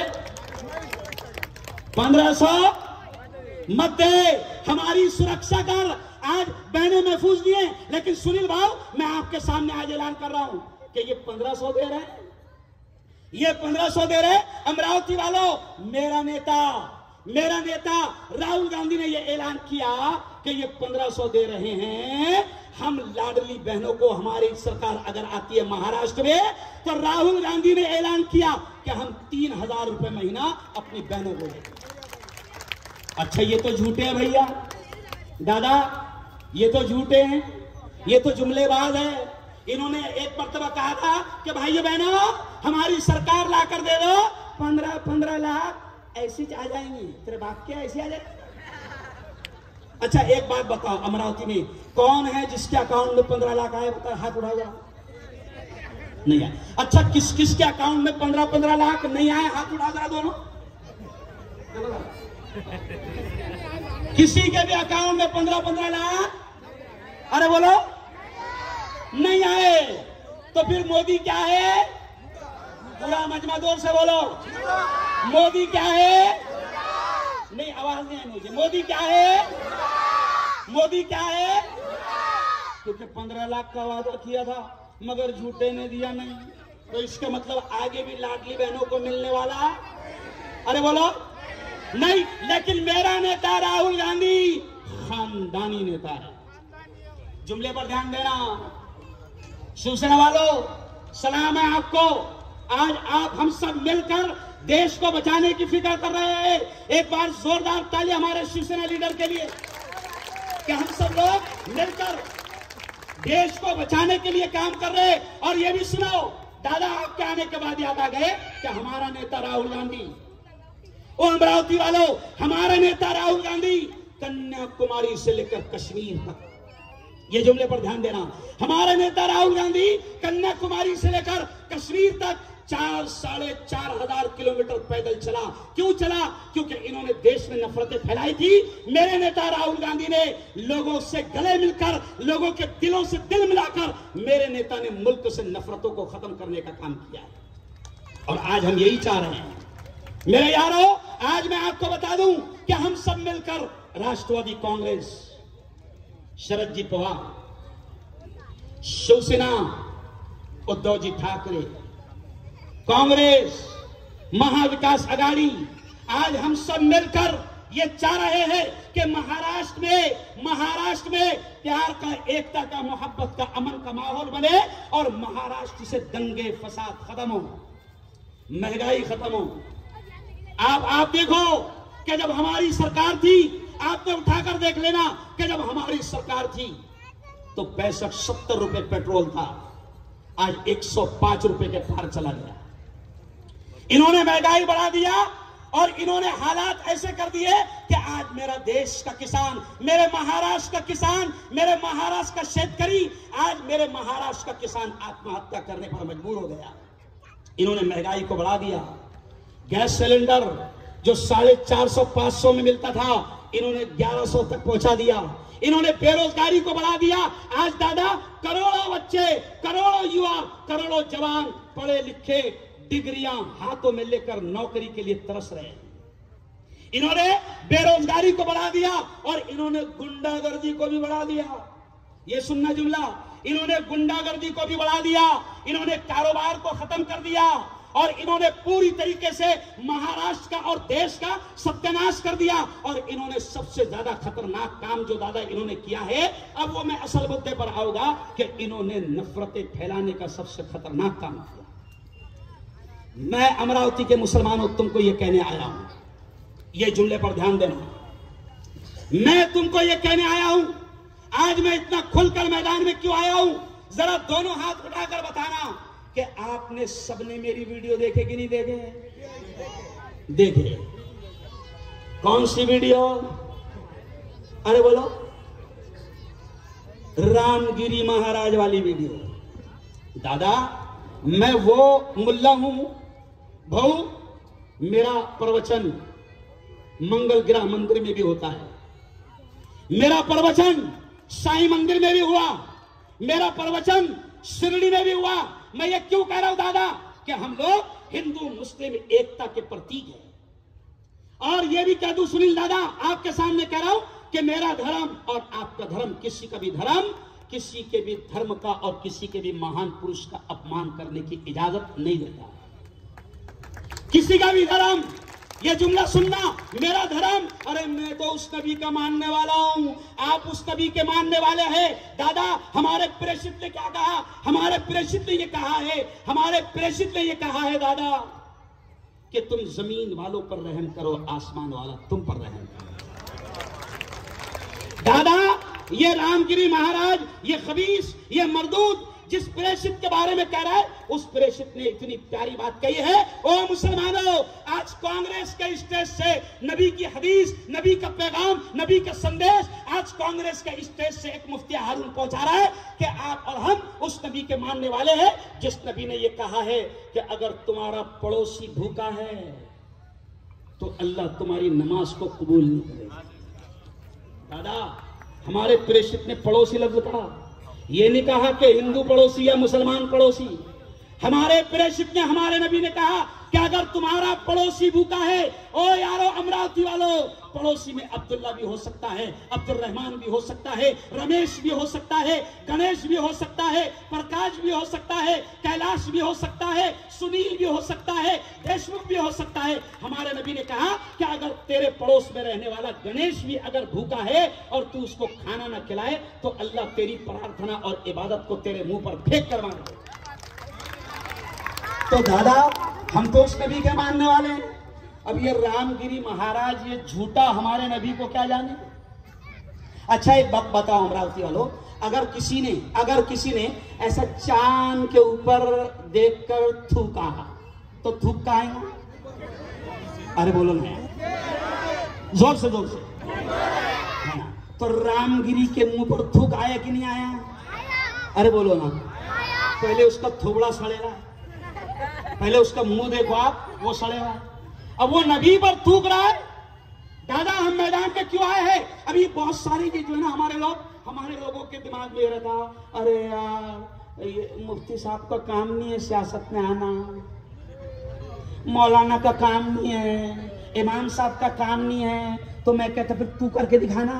पंद्रह सौ मत दे, हमारी सुरक्षा कर। आज बहनें महफूज नहीं है, लेकिन सुनील भाव मैं आपके सामने आज ऐलान कर रहा हूं कि ये पंद्रह सौ दे रहे हैं, ये पंद्रह सौ दे रहे। अमरावती वालों, मेरा नेता मेरा नेता राहुल गांधी ने ये ऐलान किया कि ये पंद्रह सौ दे रहे हैं। हम लाडली बहनों को, हमारी सरकार अगर आती है महाराष्ट्र में, तो राहुल गांधी ने ऐलान किया कि हम तीन हजार रुपए महीना अपनी बहनों को देंगे। अच्छा, ये तो झूठे हैं भैया, दादा, ये तो झूठे हैं, ये तो जुमलेबाज है। इन्होंने एक मर्तबा कहा था कि भाइयों बहनों, हमारी सरकार लाकर दे दो पंद्रह पंद्रह लाख, ऐसी आ जाएंगी। तेरे बाप क्या ऐसी आ जाए? अच्छा, एक बात बताओ, अमरावती में कौन है जिसके अकाउंट में पंद्रह लाख आए? बताओ, हाथ उठाओ जरा। नहीं आए। अच्छा, किस किस के अकाउंट में पंद्रह पंद्रह लाख नहीं आए? हाथ उठा जरा दोनों। किसी के भी अकाउंट में पंद्रह पंद्रह लाख, अरे बोलो, नहीं आए। तो फिर मोदी क्या है? पूरा मजमा जोर से बोलो, मोदी क्या है? नहीं, आवाज नहीं है मुझे। मोदी क्या है? मोदी क्या है? क्योंकि पंद्रह लाख का वादा किया था मगर झूठे ने दिया नहीं, तो इसका मतलब आगे भी लाडली बहनों को मिलने वाला है। अरे बोलो, नहीं। लेकिन मेरा नेता राहुल गांधी खानदानी नेता है। जुमले पर ध्यान देना। शिवसेना वालों, सलाम है आपको। आज आप हम सब मिलकर देश को बचाने की फिक्र कर रहे हैं। एक बार जोरदार ताली हमारे शिवसेना लीडर के लिए कि हम सब लोग मिलकर देश को बचाने के लिए काम कर रहे हैं। और ये भी सुनो, दादा, आपके आने के बाद याद आ गए कि हमारा नेता राहुल गांधी, ओ अमरावती वालों, हमारा नेता राहुल गांधी कन्याकुमारी से लेकर कश्मीर तक, ये जुमले पर ध्यान देना, हमारा नेता राहुल गांधी कन्याकुमारी से लेकर कश्मीर तक चार साढ़े चार हजार किलोमीटर पैदल चला। क्यों चला? क्योंकि इन्होंने देश में नफरतें फैलाई थी। मेरे नेता राहुल गांधी ने लोगों से गले मिलकर, लोगों के दिलों से दिल मिलाकर, मेरे नेता ने मुल्क से नफरतों को खत्म करने का काम किया है। और आज हम यही चाह रहे हैं मेरे यारों। आज मैं आपको बता दूं कि हम सब मिलकर राष्ट्रवादी कांग्रेस, शरद जी पवार, शिवसेना, उद्धव जी ठाकरे, कांग्रेस, महाविकास आघाड़ी, आज हम सब मिलकर ये चाह रहे हैं कि महाराष्ट्र में महाराष्ट्र में प्यार का, एकता का, मोहब्बत का, अमन का माहौल बने और महाराष्ट्र से दंगे फसाद खत्म हो, महंगाई खत्म हो। आप आप देखो कि जब हमारी सरकार थी, आपने उठाकर देख लेना कि जब हमारी सरकार थी तो पैंसठ सत्तर रुपए पेट्रोल था, आज एक सौ पांच रुपए के पार चला गया। इन्होंने महंगाई बढ़ा दिया और इन्होंने हालात ऐसे कर दिए कि आज मेरा देश का किसान, मेरे महाराष्ट्र का किसान, मेरे महाराष्ट्र का शेतकरी, आज मेरे महाराष्ट्र का किसान आत्महत्या करने पर मजबूर हो गया। इन्होंने महंगाई को बढ़ा दिया। गैस सिलेंडर जो साढ़े चार सौ पांच सौ में मिलता था, इन्होंने ग्यारह सौ तक पहुंचा दिया। इन्होंने बेरोजगारी को बढ़ा दिया। आज दादा, करोड़ों बच्चे, करोड़ों युवा, करोड़ों जवान पढ़े लिखे, डिग्रियां हाथों में लेकर नौकरी के लिए तरस रहे हैं। इन्होंने बेरोजगारी को बढ़ा दिया और इन्होंने गुंडागर्दी को भी बढ़ा दिया। ये सुनना जुमला, इन्होंने गुंडागर्दी को भी बढ़ा दिया, इन्होंने कारोबार को खत्म कर दिया और इन्होंने पूरी तरीके से महाराष्ट्र का और देश का सत्यानाश कर दिया। और इन्होंने सबसे ज्यादा खतरनाक काम जो दादा इन्होंने किया है, अब वो मैं असल मुद्दे पर आऊंगा, कि इन्होंने नफरतें फैलाने का सबसे खतरनाक काम किया। मैं अमरावती के मुसलमानों तुमको ये कहने आया हूं, ये जुमले पर ध्यान देना। मैं तुमको ये कहने आया हूं, आज मैं इतना खुलकर मैदान में क्यों आया हूं, जरा दोनों हाथ उठाकर बताना कि आपने सबने मेरी वीडियो देखे कि नहीं देखे? देखे। कौन सी वीडियो? अरे बोलो, रामगिरी महाराज वाली वीडियो। दादा, मैं वो मुल्ला हूं भाऊ, मेरा प्रवचन मंगल ग्रह मंदिर में भी होता है, मेरा प्रवचन साईं मंदिर में भी हुआ, मेरा प्रवचन शिरडी में भी हुआ। मैं ये क्यों कह रहा हूं दादा कि हम लोग हिंदू मुस्लिम एकता के प्रतीक हैं। और ये भी कह दूं सुनील दादा, आपके सामने कह रहा हूं कि मेरा धर्म और आपका धर्म किसी का भी धर्म, किसी के भी धर्म का और किसी के भी महान पुरुष का अपमान करने की इजाजत नहीं देता। किसी का भी धर्म, ये जुमला सुनना, मेरा धर्म, अरे मैं तो उस नबी का मानने वाला हूं, आप उस नबी के मानने वाले हैं। दादा हमारे प्रेषित ने क्या कहा? हमारे प्रेषित ने ये कहा है, हमारे प्रेषित ने ये कहा है दादा कि तुम जमीन वालों पर रहम करो, आसमान वाला तुम पर रहम करो। दादा ये रामगिरी महाराज, ये खबीस, ये मरदूद जिस प्रेषित के बारे में कह रहा है, उस प्रेषित ने इतनी प्यारी बात कही है। ओ मुसलमानों, आज कांग्रेस के स्टेज से नबी की हदीस, नबी का पैगाम, नबी का संदेश आज कांग्रेस के स्टेज से एक मुफ्ती हारून पहुंचा रहा है कि आप और हम उस नबी के मानने वाले हैं जिस नबी ने यह कहा है कि अगर तुम्हारा पड़ोसी भूखा है तो अल्लाह तुम्हारी नमाज को कबूल नहीं करेगा। दादा हमारे प्रेषित ने पड़ोसी लफ्ज कहा, ये नहीं कहा कि हिंदू पड़ोसी या मुसलमान पड़ोसी। हमारे प्रेषित ने, हमारे नबी ने कहा कि अगर तुम्हारा पड़ोसी भूखा है, ओ यारो अमरावती वालों, पड़ोसी में अब्दुल्ला भी हो सकता है, अब्दुल रहमान भी हो सकता है, रमेश भी हो सकता है, गणेश भी हो सकता है, प्रकाश भी हो सकता है, कैलाश भी हो सकता है, सुनील भी हो सकता है, देशमुख भी हो सकता है। हमारे नबी ने कहा कि अगर तेरे पड़ोस में रहने वाला गणेश भी अगर भूखा है और तू उसको खाना ना खिलाए तो अल्लाह तेरी प्रार्थना और इबादत को तेरे मुंह पर फेंक कर मांगे। तो दादा हम तो उस नबी के मानने वाले हैं। अब ये रामगिरी महाराज ये झूठा हमारे नबी को क्या जाने। अच्छा एक बात बताओ अमरावती वालों, अगर किसी ने अगर किसी ने ऐसा चांद के ऊपर देखकर थूका तो थूक का आएगा? अरे बोलो ना, जोर से जोर से। तो रामगिरी के मुंह पर थूक आया कि नहीं आया? अरे बोलो ना। पहले उसका थोबड़ा सड़ेगा, पहले उसका मुंह देखो आप, वो सड़ेगा। अब वो नबी पर थूक रहा है। दादा हम मैदान पे क्यों आए हैं? अभी बहुत सारी चीज जो है ना, हमारे लोग हमारे लोगों के दिमाग में रहता, अरे यार ये मुफ्ती साहब का काम नहीं है सियासत में आना, मौलाना का काम नहीं है, इमाम साहब का काम नहीं है, तो मैं कहता फिर तू करके दिखाना।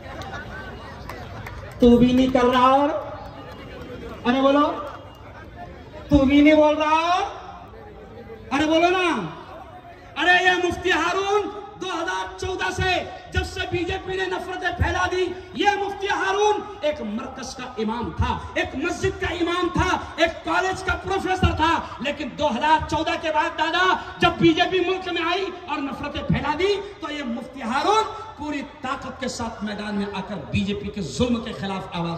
तू भी नहीं कर रहा और अरे बोलो, तू भी नहीं बोल रहा, अरे बोलो ना। अरे ये मुफ्ती हारून दो हज़ार चौदह से जब से बीजेपी ने नफरतें फैला दी, ये मुफ्ती हारून एक मरकज का इमाम था, एक मस्जिद का इमाम था, एक कॉलेज का प्रोफेसर था। लेकिन दो हज़ार चौदह के बाद दादा जब बीजेपी मुल्क में आई और नफरतें फैला दी, तो ये मुफ्ती हारून पूरी ताकत के साथ मैदान में आकर बीजेपी के जुल्म के खिलाफ आवाज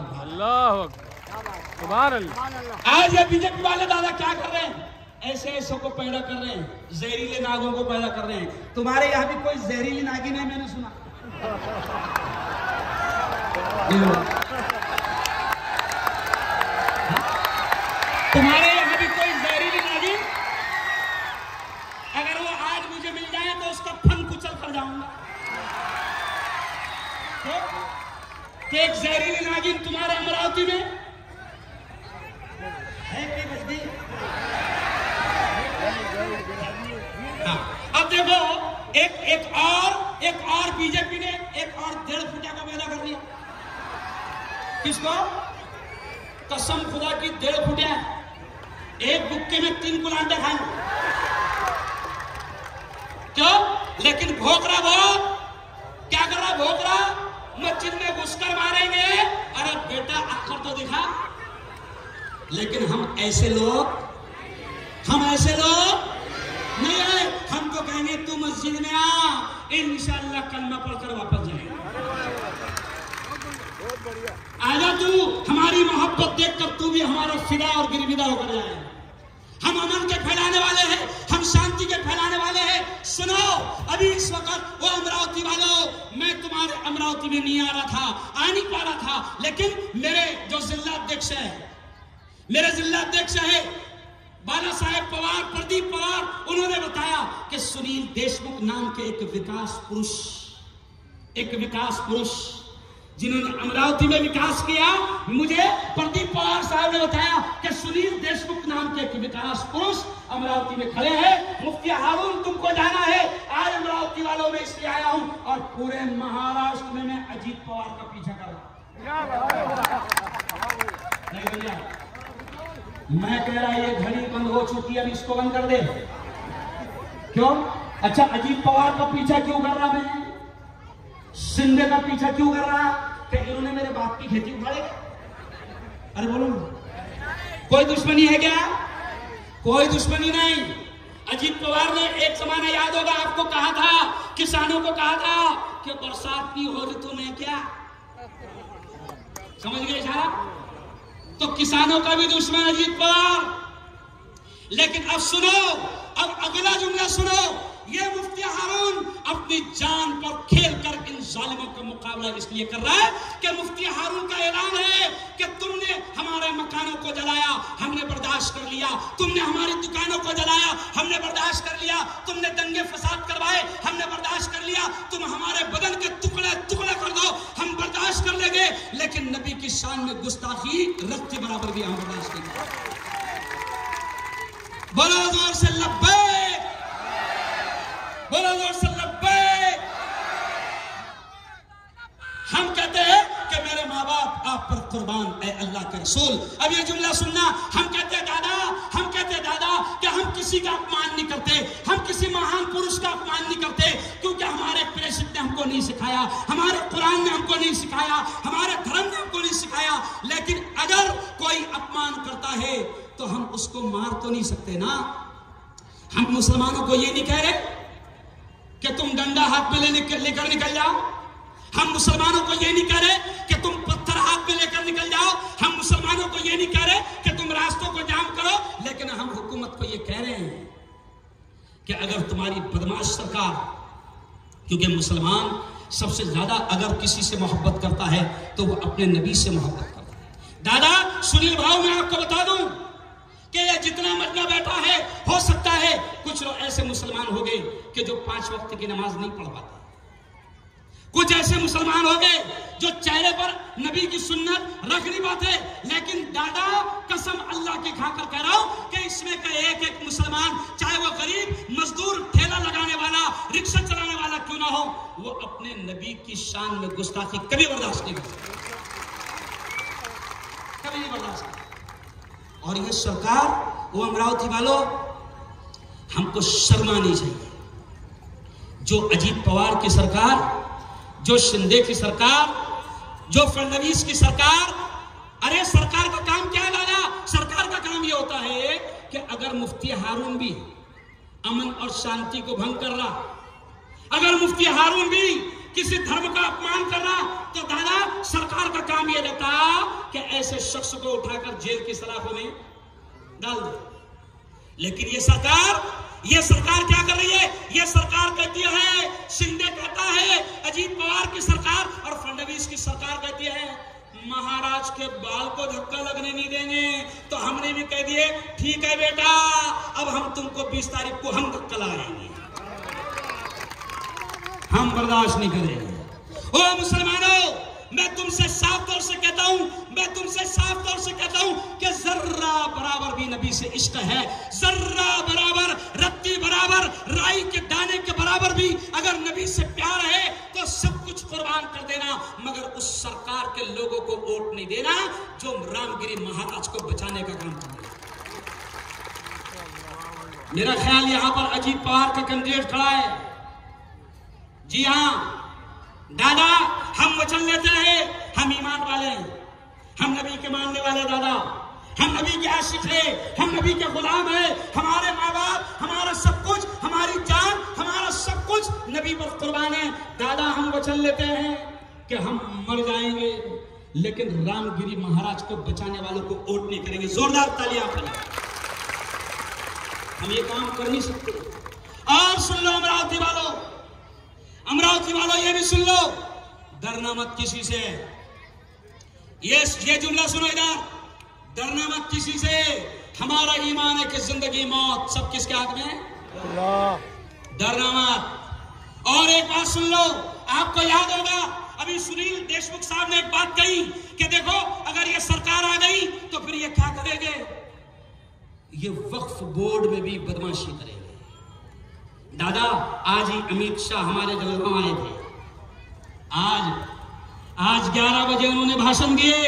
उठाई। आज ये बीजेपी वाले दादा क्या कर रहे हैं? ऐसे ऐसों को पैदा कर रहे हैं, जहरीले नागों को पैदा कर रहे हैं। तुम्हारे यहाँ भी कोई जहरीली नागिन है? मैंने सुना तुम्हारे यहाँ भी कोई जहरीली नागिन? अगर वो आज मुझे मिल जाए तो उसका फन कुचल कर जाऊंगा। तो एक जहरीली नागिन तुम्हारे अमरावती में है कि बस्ती? अब देखो एक एक और एक और बीजेपी ने एक और डेढ़ फुटिया का पैदा कर दिया। किसको? कसम खुदा की डेढ़ फुटिया, एक गुक्के में तीन कुलांटे खाएंगे। क्यों? लेकिन भोकरा बहुत क्या कर रहा? भोकरा मस्जिद में घुसकर मारेंगे। अरे बेटा अक्खर तो दिखा। लेकिन हम ऐसे लोग हम ऐसे लोग नहीं आए। हम तो कहेंगे तू मस्जिद में आ, इंशाअल्लाह कलमा पढ़कर वापस जाएंगे। आजा तू, हमारी मोहब्बत देखकर तू भी हमारा फिदा और गिरविदा होकर जाए। हम अमन के फैलाने वाले हैं, हम शांति के फैलाने वाले हैं। सुनो अभी इस वक्त वो अमरावती वालों, मैं तुम्हारे अमरावती में नहीं आ रहा था, आ नहीं पा रहा था, लेकिन मेरे जो जिलाध्यक्ष है मेरे जिलाध्यक्ष है बाला साहेब पवार, प्रदीप पवार, उन्होंने बताया कि सुनील देशमुख नाम के एक विकास पुरुष एक विकास पुरुष जिन्होंने अमरावती में विकास किया। मुझे प्रदीप पवार साहब ने बताया कि सुनील देशमुख नाम के एक विकास पुरुष अमरावती में खड़े हैं। मुफ्ती हारून तुमको जाना है। आज अमरावती वालों में इसलिए आया हूं और पूरे महाराष्ट्र में मैं अजीत पवार का पीछा कर रहा हूं। नहीं भैया, मैं कह रहा ये घड़ी बंद हो चुकी है, अब इसको बंद कर दे। क्यों? अच्छा, अजीत पवार का पीछा क्यों कर रहा मैं? शिंदे का पीछा क्यों कर रहा? कि इन्होंने मेरे बाप की खेती उखाड़ी। अरे बोलो, कोई दुश्मनी है क्या? कोई दुश्मनी नहीं। अजीत पवार ने एक जमाना याद होगा आपको कहा था, किसानों को कहा था कि बरसात नहीं हो रही तो मैं क्या, समझ गए इशारा? तो किसानों का भी दुश्मन अजीत पवार। लेकिन अब सुनो, अब अगला जुमला सुनो। ये मुफ्ती हारून अपनी जान पर खेल कर इन जालिमों का मुकाबला इसलिए कर रहा है कि मुफ्ती हारून का ऐलान है कि तुमने हमारे मकानों को जलाया, हमने बर्दाश्त कर लिया। तुमने हमारी दुकानों को जलाया, हमने बर्दाश्त कर लिया। तुमने दंगे फसाद करवाए, हमने बर्दाश्त कर लिया। तुम हमारे बदन के टुकड़े टुकड़े कर दो, हम बर्दाश्त कर लेंगे। लेकिन नबी की शान में गुस्ताखी रत्ती बराबर भी हम बर्दाश्त नहीं करेंगे। बोलो जोर से लब्बैक, बोलो जोर से लब्बैक। हम कहते हैं कि मेरे माँ बाप आप पर कुर्बान है अल्लाह के रसूल। अब ये जुमला सुनना। हम कहते हैं दादा, हम कहते हैं दादा कि हम किसी का अपमान नहीं करते, हम किसी महान पुरुष का अपमान नहीं करते, क्योंकि हमारे प्रेषित ने हमको नहीं सिखाया, हमारे कुरान ने हमको नहीं सिखाया, हमारे धर्म ने हमको नहीं सिखाया। लेकिन अगर कोई अपमान करता है तो हम उसको मार तो नहीं सकते ना। हम मुसलमानों को ये नहीं कह रहे कि तुम डंडा हाथ में लेकर लेकर निकल जाओ। हम मुसलमानों को ये नहीं कह रहे कि तुम पत्थर हाथ में लेकर निकल जाओ। हम मुसलमानों को ये नहीं कह रहे कि तुम रास्तों को जाम करो। लेकिन हम हुकूमत को ये कह रहे हैं कि अगर तुम्हारी बदमाश सरकार, क्योंकि मुसलमान सबसे ज्यादा अगर किसी से मोहब्बत करता है तो वो अपने नबी से मोहब्बत करता है। दादा सुनील भाव, मैं आपको बता दूं कि ये जितना मजमा बैठा है, हो सकता है कुछ लोग ऐसे मुसलमान हो गए कि जो पांच वक्त की नमाज नहीं पढ़ पाते। कुछ ऐसे मुसलमान हो गए जो चेहरे पर नबी की सुन्नत रख नहीं पाते। लेकिन दादा कसम अल्लाह की खाकर कह रहा हूं कि इसमें का एक एक मुसलमान, चाहे वो गरीब मजदूर, ठेला लगाने वाला, रिक्शा चलाने वाला क्यों ना हो, वो अपने नबी की शान में गुस्ताखी कभी बर्दाश्त नहीं कर सकता, कभी नहीं बर्दाश्त कर। और ये सरकार, वो अमरावती वालों, हमको शर्मानी चाहिए। जो अजीत पवार की सरकार, जो शिंदे की सरकार, जो फडणवीस की सरकार, अरे सरकार का काम क्या है दादा? सरकार का काम ये होता है कि अगर मुफ्ती हारून भी अमन और शांति को भंग कर रहा, अगर मुफ्ती हारून भी किसी धर्म का अपमान कर रहा, तो दादा सरकार का काम यह रहता कि ऐसे शख्स को उठाकर जेल की सलाखों में डाल दे। लेकिन ये सरकार, ये सरकार क्या कर रही है? ये सरकार कहती है, शिंदे कहता है, अजीत पवार की सरकार और फडणवीस की सरकार कहती है महाराज के बाल को धक्का लगने नहीं देंगे। तो हमने भी कह दिए ठीक है बेटा, अब हम तुमको बीस तारीख को हम धक्का लगाएंगे, हम बर्दाश्त नहीं करेंगे। ओ मुसलमानों, मैं तुमसे साफ तौर से कहता हूं, मैं तुमसे साफ तौर से कहता हूं कि जर्रा बराबर भी नबी से इश्क है, जर्रा बराबर, रत्ती बराबर, राई के दाने के बराबर भी अगर नबी से प्यार है तो सब कुछ कुर्बान कर देना, मगर उस सरकार के लोगों को वोट नहीं देना जो रामगिरी महाराज को बचाने का काम कर रही है। मेरा ख्याल यहां पर अजीत पवार का कैंडिडेट खड़ा है। जी हां दादा, हम वचन लेते हैं, हम ईमान वाले हैं, हम नबी के मानने वाले दादा, हम नबी के आशिक हैं, हम नबी के गुलाम हैं। हमारे माँ बाप, हमारा सब कुछ, हमारी जान, हमारा सब कुछ नबी पर कुर्बान है। दादा हम वचन लेते हैं कि हम मर जाएंगे लेकिन रामगिरी महाराज को बचाने वालों को वोट नहीं करेंगे। जोरदार तालियां करें। हम ये काम कर नहीं सकते। और सुन लो अमरावती वालों, अमरावती वालों ये भी सुन लो, डरना मत किसी से। ये ये जुमला सुनो इधर, डरना मत किसी से। हमारा ईमान है कि जिंदगी मौत सब किसके हाथ में है? अल्लाह। डरना मत। और एक बात सुन लो, आपको याद होगा अभी सुनील देशमुख साहब ने एक बात कही कि देखो अगर ये सरकार आ गई तो फिर ये क्या करेंगे, ये वक्फ बोर्ड में भी बदमाशी करेंगे। दादा आज ही अमित शाह हमारे जलगांव आए थे, आज आज ग्यारह बजे उन्होंने भाषण दिए।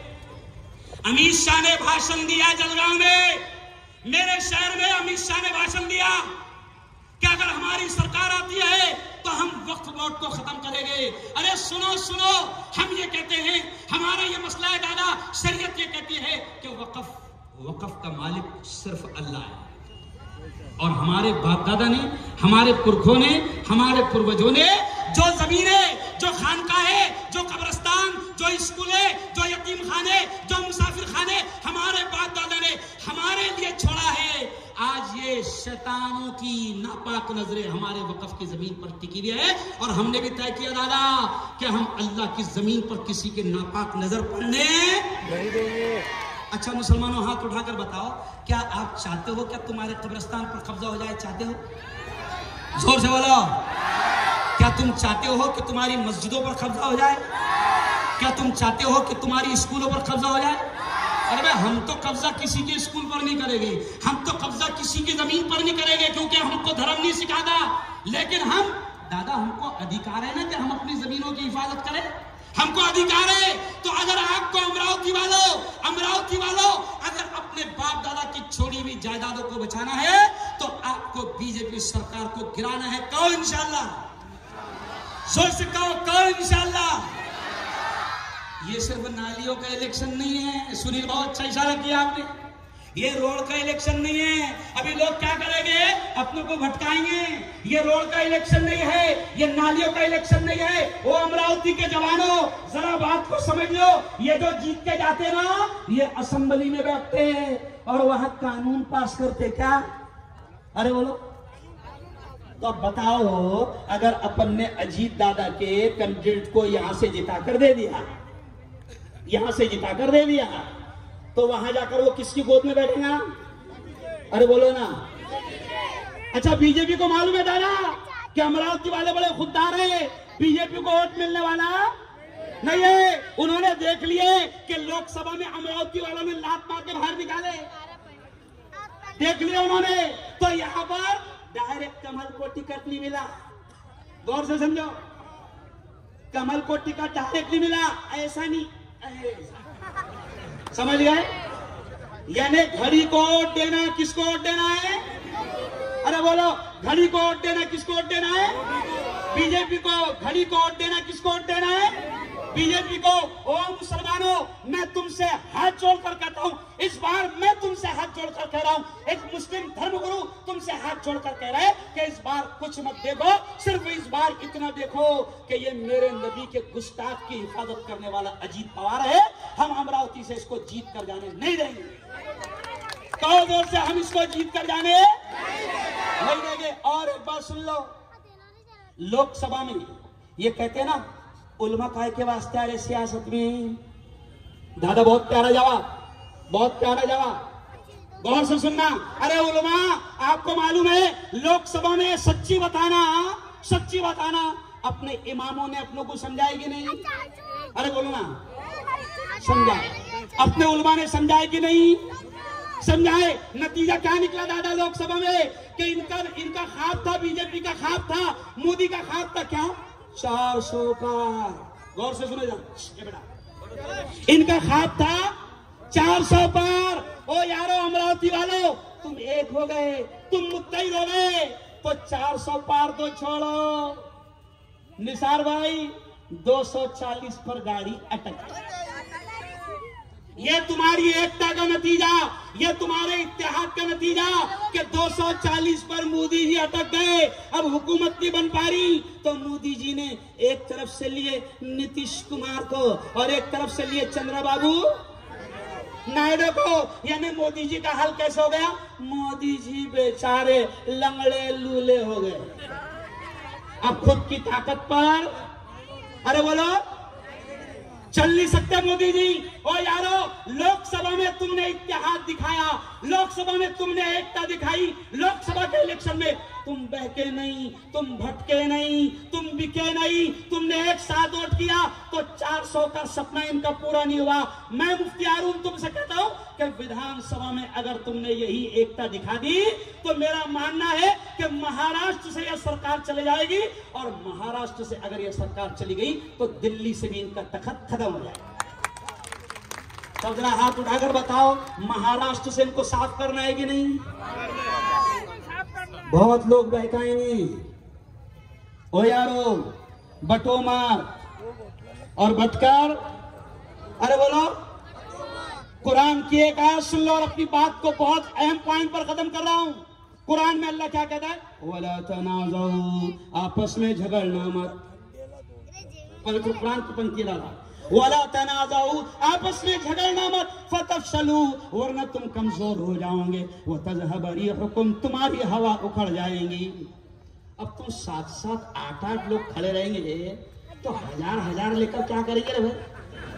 अमित शाह ने भाषण दिया जलगांव में, मेरे शहर में अमित शाह ने भाषण दिया कि अगर हमारी सरकार आती है तो हम वक्फ बोर्ड को खत्म करेंगे। अरे सुनो सुनो, हम ये कहते हैं, हमारा ये मसला है दादा, शरीयत ये कहती है कि वक्फ वक्फ का मालिक सिर्फ अल्लाह है, और हमारे बाप दादा ने, हमारे पुरखों ने, हमारे पूर्वजों ने जो जमीनें, जो खानकाहे, जो कब्रिस्तान, जो स्कूलें, जो यतीम खाने, जो मुसाफिर खाने हमारे बाप दादा ने हमारे लिए छोड़ा है, आज ये शैतानों की नापाक नजरें हमारे वक़्फ़ की जमीन पर टिकी हुई है। और हमने भी तय किया दादा कि हम अल्लाह की जमीन पर किसी के नापाक नजर पड़ने नहीं देंगे। अच्छा मुसलमानों, हाथ उठाकर बताओ, क्या आप चाहते हो क्या तुम्हारे कब्रिस्तान पर कब्जा हो जाए? चाहते हो? जोर से बोलो। क्या तुम चाहते हो कि तुम्हारी मस्जिदों पर कब्जा हो जाए? क्या तुम चाहते हो कि तुम्हारी स्कूलों पर कब्जा हो जाए? अरे भाई, हम तो कब्जा किसी के स्कूल पर नहीं करेंगे, हम तो कब्जा किसी की जमीन पर नहीं करेंगे, क्योंकि हमको धर्म नहीं सिखाता। लेकिन हम दादा, हमको अधिकार है ना कि हम अपनी जमीनों की हिफाजत करें, हमको अधिकार है। तो अगर आपको अमरावती वालों अमरावती वालों अगर अपने बाप दादा की छोड़ी हुई जायदादों को बचाना है तो आपको बीजेपी सरकार को गिराना है। कहो इंशाल्लाह, जोर से कहो, कहो इंशाल्लाह। ये सिर्फ नालियों का इलेक्शन नहीं है, सुनील बहुत अच्छा इशारा किया आपने, ये रोड का इलेक्शन नहीं है। अभी लोग क्या करेंगे, अपनों को भटकाएंगे। ये रोड का इलेक्शन नहीं है, ये नालियों का इलेक्शन नहीं है। वो अमरावती के जवानों, जरा बात को समझ लो, ये जो जीत के जाते ना, ये असेंबली में बैठते हैं और वहां कानून पास करते। क्या? अरे बोलो तो अब बताओ, अगर अपन ने अजीत दादा के कैंडिडेट को यहां से जिता कर दे दिया, यहां से जिता कर दे दिया, तो वहां जाकर वो किसकी गोद में बैठेगा? अरे बोलो ना। अच्छा, बीजेपी को मालूम है दादा कि अमरावती वाले बड़े खुददार हैं, बीजेपी को वोट मिलने वाला नहीं है। उन्होंने देख लिए कि लोकसभा में अमरावती वालों ने लात मार के बाहर निकाले, देख लिया उन्होंने। तो यहां पर डायरेक्ट कमल को टिकट नहीं मिला। गौर से समझो, कमल को टिकट डायरेक्ट नहीं मिला, ऐसा नहीं, समझ गए? यानी घड़ी को वोट देना, किसको वोट देना है? अरे बोलो, घड़ी को वोट देना, किसको वोट देना है? बीजेपी को। घड़ी को वोट देना, किसको वोट देना है? बीजेपी को। ओ मुसलमानों, मैं तुमसे हाथ जोड़कर कहता हूं, इस बार मैं तुमसे हाथ जोड़कर कह रहा हूं, एक मुस्लिम धर्मगुरु तुमसे हाथ जोड़कर कह रहा है कि इस बार कुछ मत देखो, सिर्फ इस बार इतना देखो कि ये मेरे नबी के गुस्ताख की हिफाजत करने वाला अजीत पवार है। हम अमरावती से इसको जीत कर जाने नहीं देंगे। कहो जोर से, हम इसको जीत कर जाने नहीं देंगे। और एक बात सुन लो, लोकसभा में ये कहते हैं ना, उलमा काय के वास्ते आ रहे सियासत में। दादा बहुत प्यारा जवाब, बहुत प्यारा जवाब, गौर से सुनना। अरे उलमा, आपको मालूम है लोकसभा में सच्ची बताना, सच्ची बताना अपने इमामों ने अपनों को समझाए कि नहीं? अरे बोलो ना, समझाए। अपने उलमा ने समझाए कि नहीं? समझाए। नतीजा क्या निकला दादा लोकसभा में कि इनका इनका ख्वाब था, बीजेपी का ख्वाब था, मोदी का ख्वाब था, क्या? चार सौ पार। गौर से सुने जा बेटा, इनका ख्वाब था चार सौ पार। ओ यारो अमरावती वालों, तुम एक हो गए, तुम मुत्तहिद हो गए, तो चार सौ पार तो छोड़ो, निसार भाई दो सौ चालीस पर गाड़ी अटक। ये तुम्हारी एकता का नतीजा, ये तुम्हारे इत्तेहाद का नतीजा कि दो सौ चालीस पर मोदी जी अटक गए। अब हुकूमत नहीं बन पा रही तो मोदी जी ने एक तरफ से लिए नीतीश कुमार को और एक तरफ से लिए चंद्रबाबू नायडू को। यानी मोदी जी का हाल कैसे हो गया? मोदी जी बेचारे लंगड़े लूले हो गए। अब खुद की ताकत पर, अरे बोलो, चल नहीं सकते मोदी जी। ओ यारो, लोकसभा में तुमने इत्तेहाद दिखाया, लोकसभा में तुमने एकता दिखाई, लोकसभा के इलेक्शन में तुम बहके नहीं, तुम भटके नहीं, तुम बिके नहीं। तुमने एक साथ वोट किया तो चार सौ का सपना इनका पूरा नहीं हुआ। मैं मुफ्ती हारून तुमसे कहता हूं कि विधानसभा में अगर तुमने यही एकता दिखा दी तो मेरा मानना है कि महाराष्ट्र से यह सरकार चले जाएगी, और महाराष्ट्र से अगर यह सरकार चली गई तो दिल्ली से भी इनका तखत खत्म हो जाएगा। तब जरा हाथ उठाकर बताओ, महाराष्ट्र से इनको साफ करना है कि नहीं? बहुत लोग बहकाएंगे, ओ यारो बटो मार और बटकर, अरे बोलो कुरान की एक आयत सुन लो और अपनी बात को बहुत अहम पॉइंट पर खत्म कर रहा हूं। कुरान में अल्लाह क्या कहता है? वला तनाज़ऊ, आपस में झगड़ना मत। पवित्र कुरान की पंक्ति डाला, वला तनाज़ऊ, आपस में झगड़ना मत, फतफशलू, वरना तुम कमजोर हो जाओगे, व तज़हब रिहुकुम, तुम्हारी हवा उखड़ जाएंगी। अब तुम साथ साथ आठ आठ लोग खड़े रहेंगे तो हजार हजार लेकर क्या करेंगे रे भाई?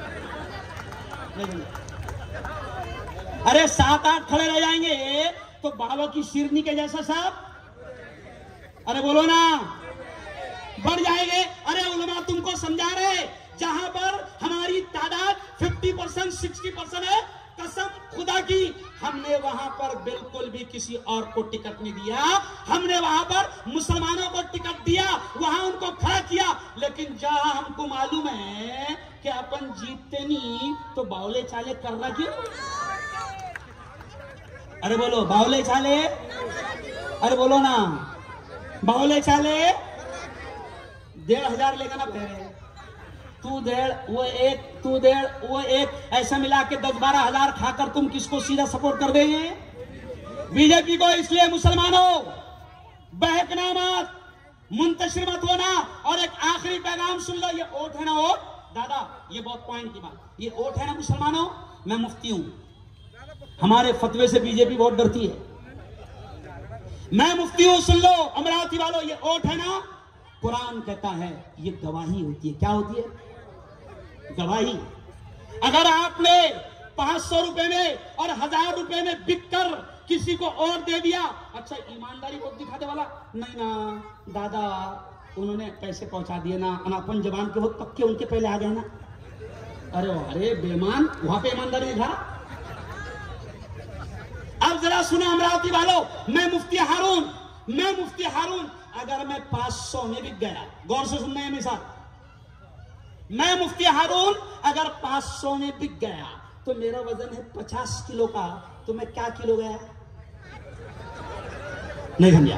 अरे सात आठ खड़े रह जाएंगे तो बाबा की शिरनी के जैसा साहब, अरे बोलो ना, बढ़ जाएंगे। अरे उलमा तुमको समझा रहे, जहां पर हमारी तादाद पचास परसेंट साठ परसेंट है, कसम खुदा की हमने वहां पर बिल्कुल भी किसी और को टिकट नहीं दिया। हमने वहां पर मुसलमानों को टिकट दिया, वहां उनको खड़ा किया। लेकिन जहां हमको मालूम है कि अपन जीतते नहीं तो बावले चाले करना क्यों? अरे बोलो बावले चाले, अरे बोलो ना बावले चाले। डेढ़ हजार लेकर ना पहले, तू डेढ़ वो एक, तू डेढ़ वो एक, ऐसा मिला के दस बारह हजार खाकर तुम किसको सीधा सपोर्ट कर देंगे? बीजेपी को। इसलिए मुसलमानों बहकना मत, मुंतशिर मत होना। और एक आखिरी पैगाम सुन लो, ये वोट है ना, वोट दादा, ये बहुत पॉइंट की बात, ये वोट है ना मुसलमानों, मैं मुफ्ती हूं, हमारे फतवे से बीजेपी बहुत डरती है। मैं मुफ्ती हूं, सुन लो अमरावती वालों, ये वोट है ना, कुरान कहता है ये गवाही होती है। क्या होती है? गवाही। अगर आपने पांच सौ रुपए में और हजार रुपए में बिक कर किसी को और दे दिया, अच्छा ईमानदारी वोट दिखाने वाला नहीं ना दादा, उन्होंने पैसे पहुंचा दिए ना, अनापन जबान के वोट पक्के उनके पहले आ गए ना। अरे अरे बेईमान, वहां पे ईमानदारी दिखा। अब जरा सुनो अमरावती वालों, मैं मुफ्ती हारून, मैं मुफ्ती हारून अगर मैं पांच सौ में बिक गया, गौर से सुनना है मिसाल, मैं मुफ्ती हारून अगर पांच सौ में बिक गया तो मेरा वजन है पचास किलो का, तो मैं क्या किलो गया? नहीं समझा?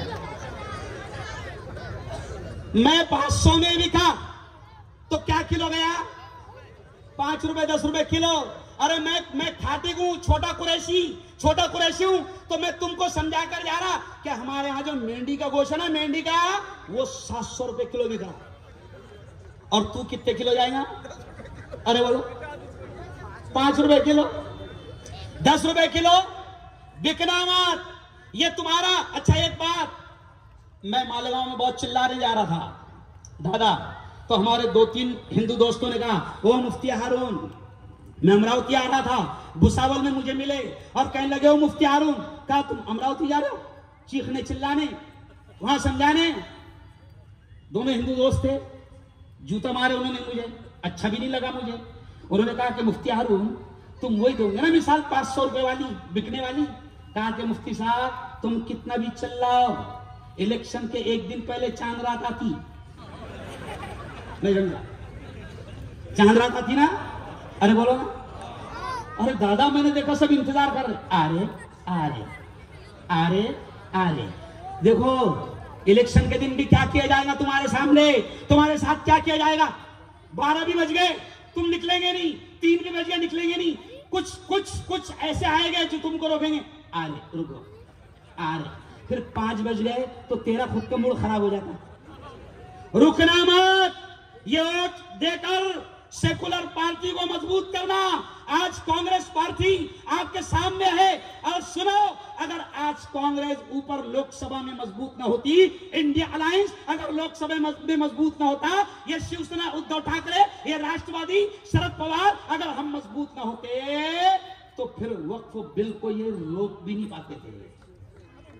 मैं पांच सौ में बिका तो क्या किलो गया? पांच रुपए दस रुपए किलो। अरे मैं मैं खाती हूं, छोटा कुरैशी, छोटा कुरैशी हूं, तो मैं तुमको समझा कर जा रहा कि हमारे यहां जो मेंढी का गोश्त है ना, मेंढी का, वो सात सौ रुपए किलो बिका, और तू कितने किलो जाएगा? अरे बोलो पांच रुपए किलो, दस रुपए किलो, बिकना मत, ये तुम्हारा। अच्छा एक बात, मैं मालेगांव में बहुत चिल्लाने जा रहा था दादा, तो हमारे दो तीन हिंदू दोस्तों ने कहा, वो मुफ्ती हारून, मैं अमरावती आ रहा था, भुसावल में मुझे मिले और कहने लगे, वो मुफ्ती हारून, कहा तुम अमरावती जा रहे हो? चीखने चिल्लाने, वहां समझाने। दोनों हिंदू दोस्त थे, जूता मारे उन्होंने मुझे, अच्छा भी नहीं लगा मुझे। उन्होंने कहा कि मुफ्ती हारून तुम वही दोगे ना मिसाल पांच सौ रुपए वाली बिकने वाली? कहा कि मुफ्ती साहब तुम कितना भी चिल्लाओ, इलेक्शन के एक दिन पहले चांद रात आती, नहीं समझा? चांद रात आती ना, अरे बोलो ना। अरे दादा मैंने देखा सब इंतजार कर रहे, अरे अरे अरे अरे देखो इलेक्शन के दिन भी क्या किया जाएगा तुम्हारे सामने, तुम्हारे साथ क्या किया जाएगा। बारह भी बज गए तुम निकलेंगे नहीं, तीन भी बज गए निकलेंगे नहीं, कुछ कुछ कुछ ऐसे आएंगे जो तुमको रोकेंगे, अरे रुको, अरे फिर पांच बज गए तो तेरा खुद का मूड खराब हो जाता। रुकना मत, ये वोट देकर सेकुलर पार्टी को मजबूत करना। आज कांग्रेस पार्टी आपके सामने है, और सुनो, अगर आज कांग्रेस ऊपर लोकसभा में मजबूत ना होती, इंडिया अलायंस अगर लोकसभा में मजबूत ना होता, ये शिवसेना उद्धव ठाकरे, ये राष्ट्रवादी शरद पवार, अगर हम मजबूत ना होते तो फिर वक्फ बिल को ये रोक भी नहीं पाते थे।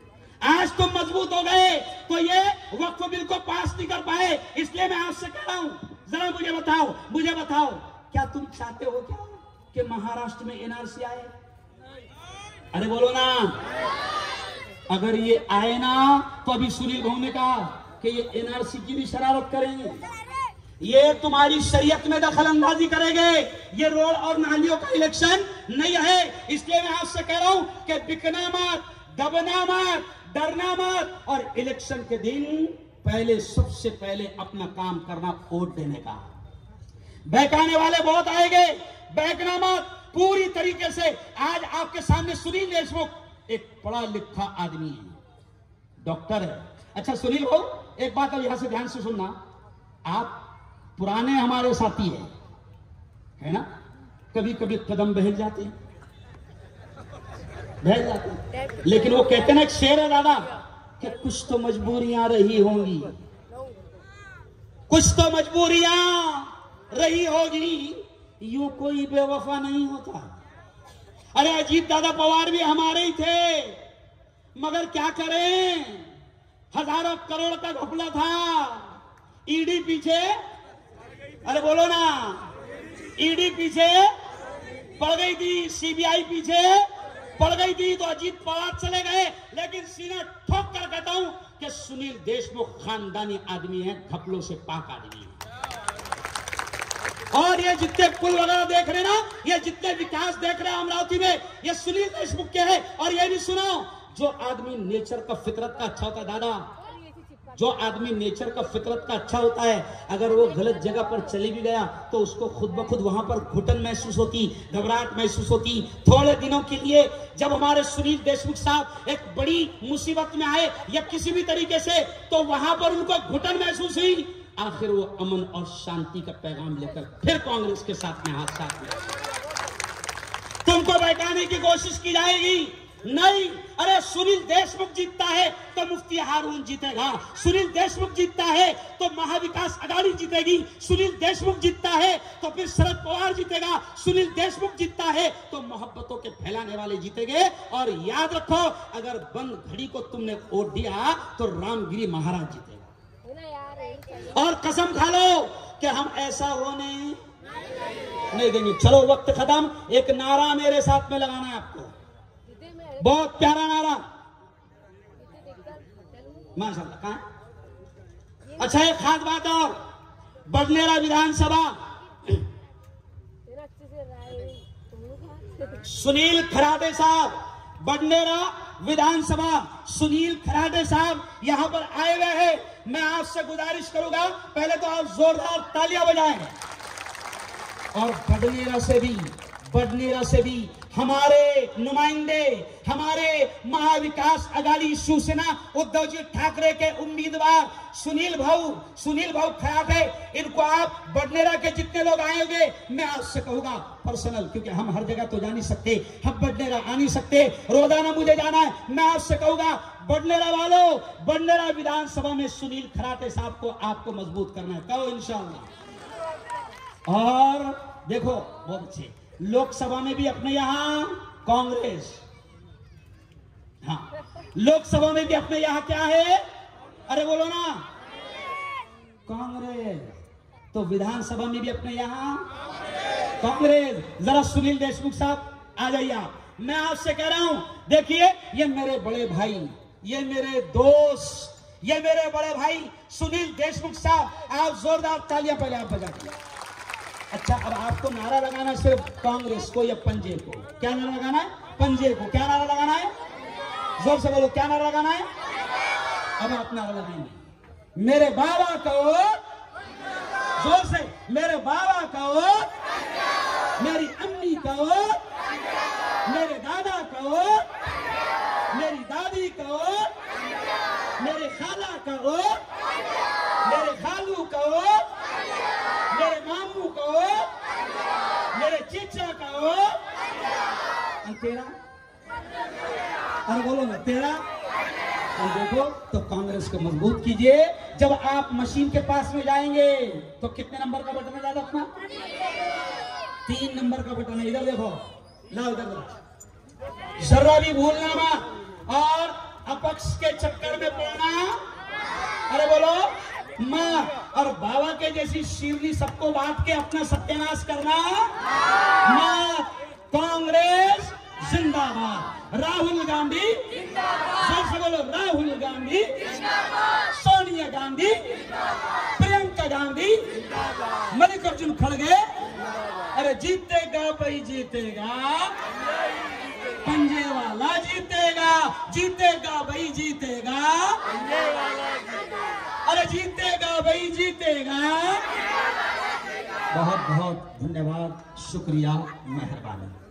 आज तुम मजबूत हो गए तो ये वक्फ बिल को पास नहीं कर पाए। इसलिए मैं आपसे कह रहा हूं, जरा मुझे बताओ, मुझे बताओ, क्या तुम चाहते हो क्या कि महाराष्ट्र में एनआरसी आए? अरे बोलो ना। अगर ये आए ना तो अभी सुनील भाऊ ने कहा कि ये एनआरसी की भी शरारत करेंगे, ये तुम्हारी शरीयत में दखल अंदाजी करेंगे। ये रोड और नालियों का इलेक्शन नहीं है। इसलिए मैं आपसे कह रहा हूं कि बिकना मत, दबना मत, डरना मत, और इलेक्शन के दिन पहले सबसे पहले अपना काम करना, वोट देने का। बहकाने वाले बहुत आएंगे, बहकना मत पूरी तरीके से। आज आपके सामने सुनील देशमुख एक पढ़ा लिखा आदमी है, डॉक्टर है। अच्छा सुनील भाऊ, एक बात अब यहां से ध्यान से सुनना, आप पुराने हमारे साथी हैं, है ना? कभी कभी कदम बहल जाते हैं, बहल जाते हैं, लेकिन वो कहते ना, एक शेर है दादा, कि कुछ तो मजबूरियां रही होंगी, कुछ तो मजबूरियां रही होगी, यूं कोई बेवफा नहीं होता। अरे अजीत दादा पवार भी हमारे ही थे, मगर क्या करें, हजारों करोड़ का घपला था, ईडी पीछे, अरे बोलो ना, ईडी पीछे पड़ गई थी, सीबीआई पीछे पड़ गई थी, तो अजीत पवार चले गए। लेकिन सीना ठोक कर कहता हूं कि सुनील देशमुख खानदानी आदमी है, घपलों से पाक आदमी है। और ये जितने पुल वगैरह देख रहे ना, ये जितने विकास देख रहे हैं अमरावती में, ये सुनील देशमुख के हैं। और ये भी सुनो, जो आदमी नेचर का, फितरत का अच्छा होता है दादा, जो आदमी नेचर का, फितरत का अच्छा होता है, अगर वो गलत जगह पर चले भी गया तो उसको खुद ब खुद वहां पर घुटन महसूस होती, घबराहट महसूस होती। थोड़े दिनों के लिए जब हमारे सुनील देशमुख साहब एक बड़ी मुसीबत में आए या किसी भी तरीके से, तो वहां पर उनको घुटन महसूस हुई। आखिर वो अमन और शांति का पैगाम लेकर फिर कांग्रेस के साथ में हाथ साथ में। तुमको बहकाने की कोशिश की जाएगी, नहीं। अरे सुनील देशमुख जीतता है तो मुफ्ती हारून जीतेगा, सुनील देशमुख जीतता है तो महाविकास अघाड़ी जीतेगी, सुनील देशमुख जीतता है तो फिर शरद पवार जीतेगा, सुनील देशमुख जीतता है तो मोहब्बतों के फैलाने वाले जीतेंगे। और याद रखो, अगर बंद घड़ी को तुमने वोट दिया तो रामगिरी महाराज जीतेगा। और कसम खा लो कि हम ऐसा होने नहीं देंगे। चलो वक्त खत्म, एक नारा मेरे साथ में लगाना है आपको, बहुत प्यारा नारा, माशाल्लाह। कहां? अच्छा एक खास बात और, बडनेरा विधानसभा सुनील खराटे साहब, बडनेरा विधानसभा सुनील खराटे साहब यहां पर आए हुए हैं। मैं आपसे गुजारिश करूंगा, पहले तो आप जोरदार तालियां बजाएं। और बडनेरा से भी, बडनेरा से भी हमारे नुमाइंदे, हमारे महाविकास अघाड़ी शिवसेना उद्धव जी ठाकरे के उम्मीदवार सुनील भाऊ, सुनील भाऊ खराटे, इनको आप बडनेरा के जितने लोग आएंगे, मैं आपसे कहूंगा पर्सनल, क्योंकि हम हर जगह तो जा नहीं सकते, हम बडनेरा आ नहीं सकते, रोजाना मुझे जाना है, मैं आपसे कहूंगा बडनेरा वालों, बडनेरा विधानसभा में सुनील खराटे साहब को आपको मजबूत करना है, कहो इंशाअल्लाह। और देखो बहुत अच्छे, लोकसभा में भी अपने यहां कांग्रेस, हाँ लोकसभा में भी अपने यहां क्या है, अरे बोलो ना, कांग्रेस। तो विधानसभा में भी अपने यहां कांग्रेस। जरा सुनील देशमुख साहब आ जाइए आप, मैं आपसे कह रहा हूं, देखिए ये मेरे बड़े भाई, ये मेरे दोस्त, ये मेरे बड़े भाई सुनील देशमुख साहब, आप जोरदार तालियां पहले आप बजा दीजिए। अच्छा अब आपको नारा लगाना सिर्फ कांग्रेस को या पंजे को, क्या नारा लगाना है? पंजे को। क्या नारा लगाना है? जोर से बोलो, क्या नारा लगाना है? अब आप नारा लगाएंगे, मेरे बाबा का वोट, जोर से, मेरे बाबा का वोट, मेरी अम्मी का वोट, मेरे दादा का वोट, मेरी दादी का वोट, मेरे खाला का वोट, मेरे खालू का वोट, मेरे मामू का वोट, मेरे चीचा का वोट, और तेरा, अरे बोलो ना तेरा। और देखो तो कांग्रेस को मजबूत कीजिए। जब आप मशीन के पास में जाएंगे तो कितने नंबर का बटन है दादा अपना? तीन नंबर का बटन है, इधर देखो, लाओ इधर, जरा भी भूलना मत। और अपक्ष के चक्कर में पड़ना, अरे बोलो माँ, और बाबा के जैसी शिरली सबको बांट के अपना सत्यानाश करना माँ। कांग्रेस जिंदाबाद, राहुल गांधी जिंदाबाद, से बोलो राहुल गांधी जिंदाबाद, सोनिया गांधी जिंदाबाद, प्रियंका गांधी जिंदाबाद, मल्लिकार्जुन खड़गे, अरे जीतेगा भाई जीतेगा, पंजे वाला जीतेगा, जीतेगा भाई जीतेगा, अरे जीतेगा भाई जीतेगा। बहुत बहुत धन्यवाद, शुक्रिया, मेहरबानी।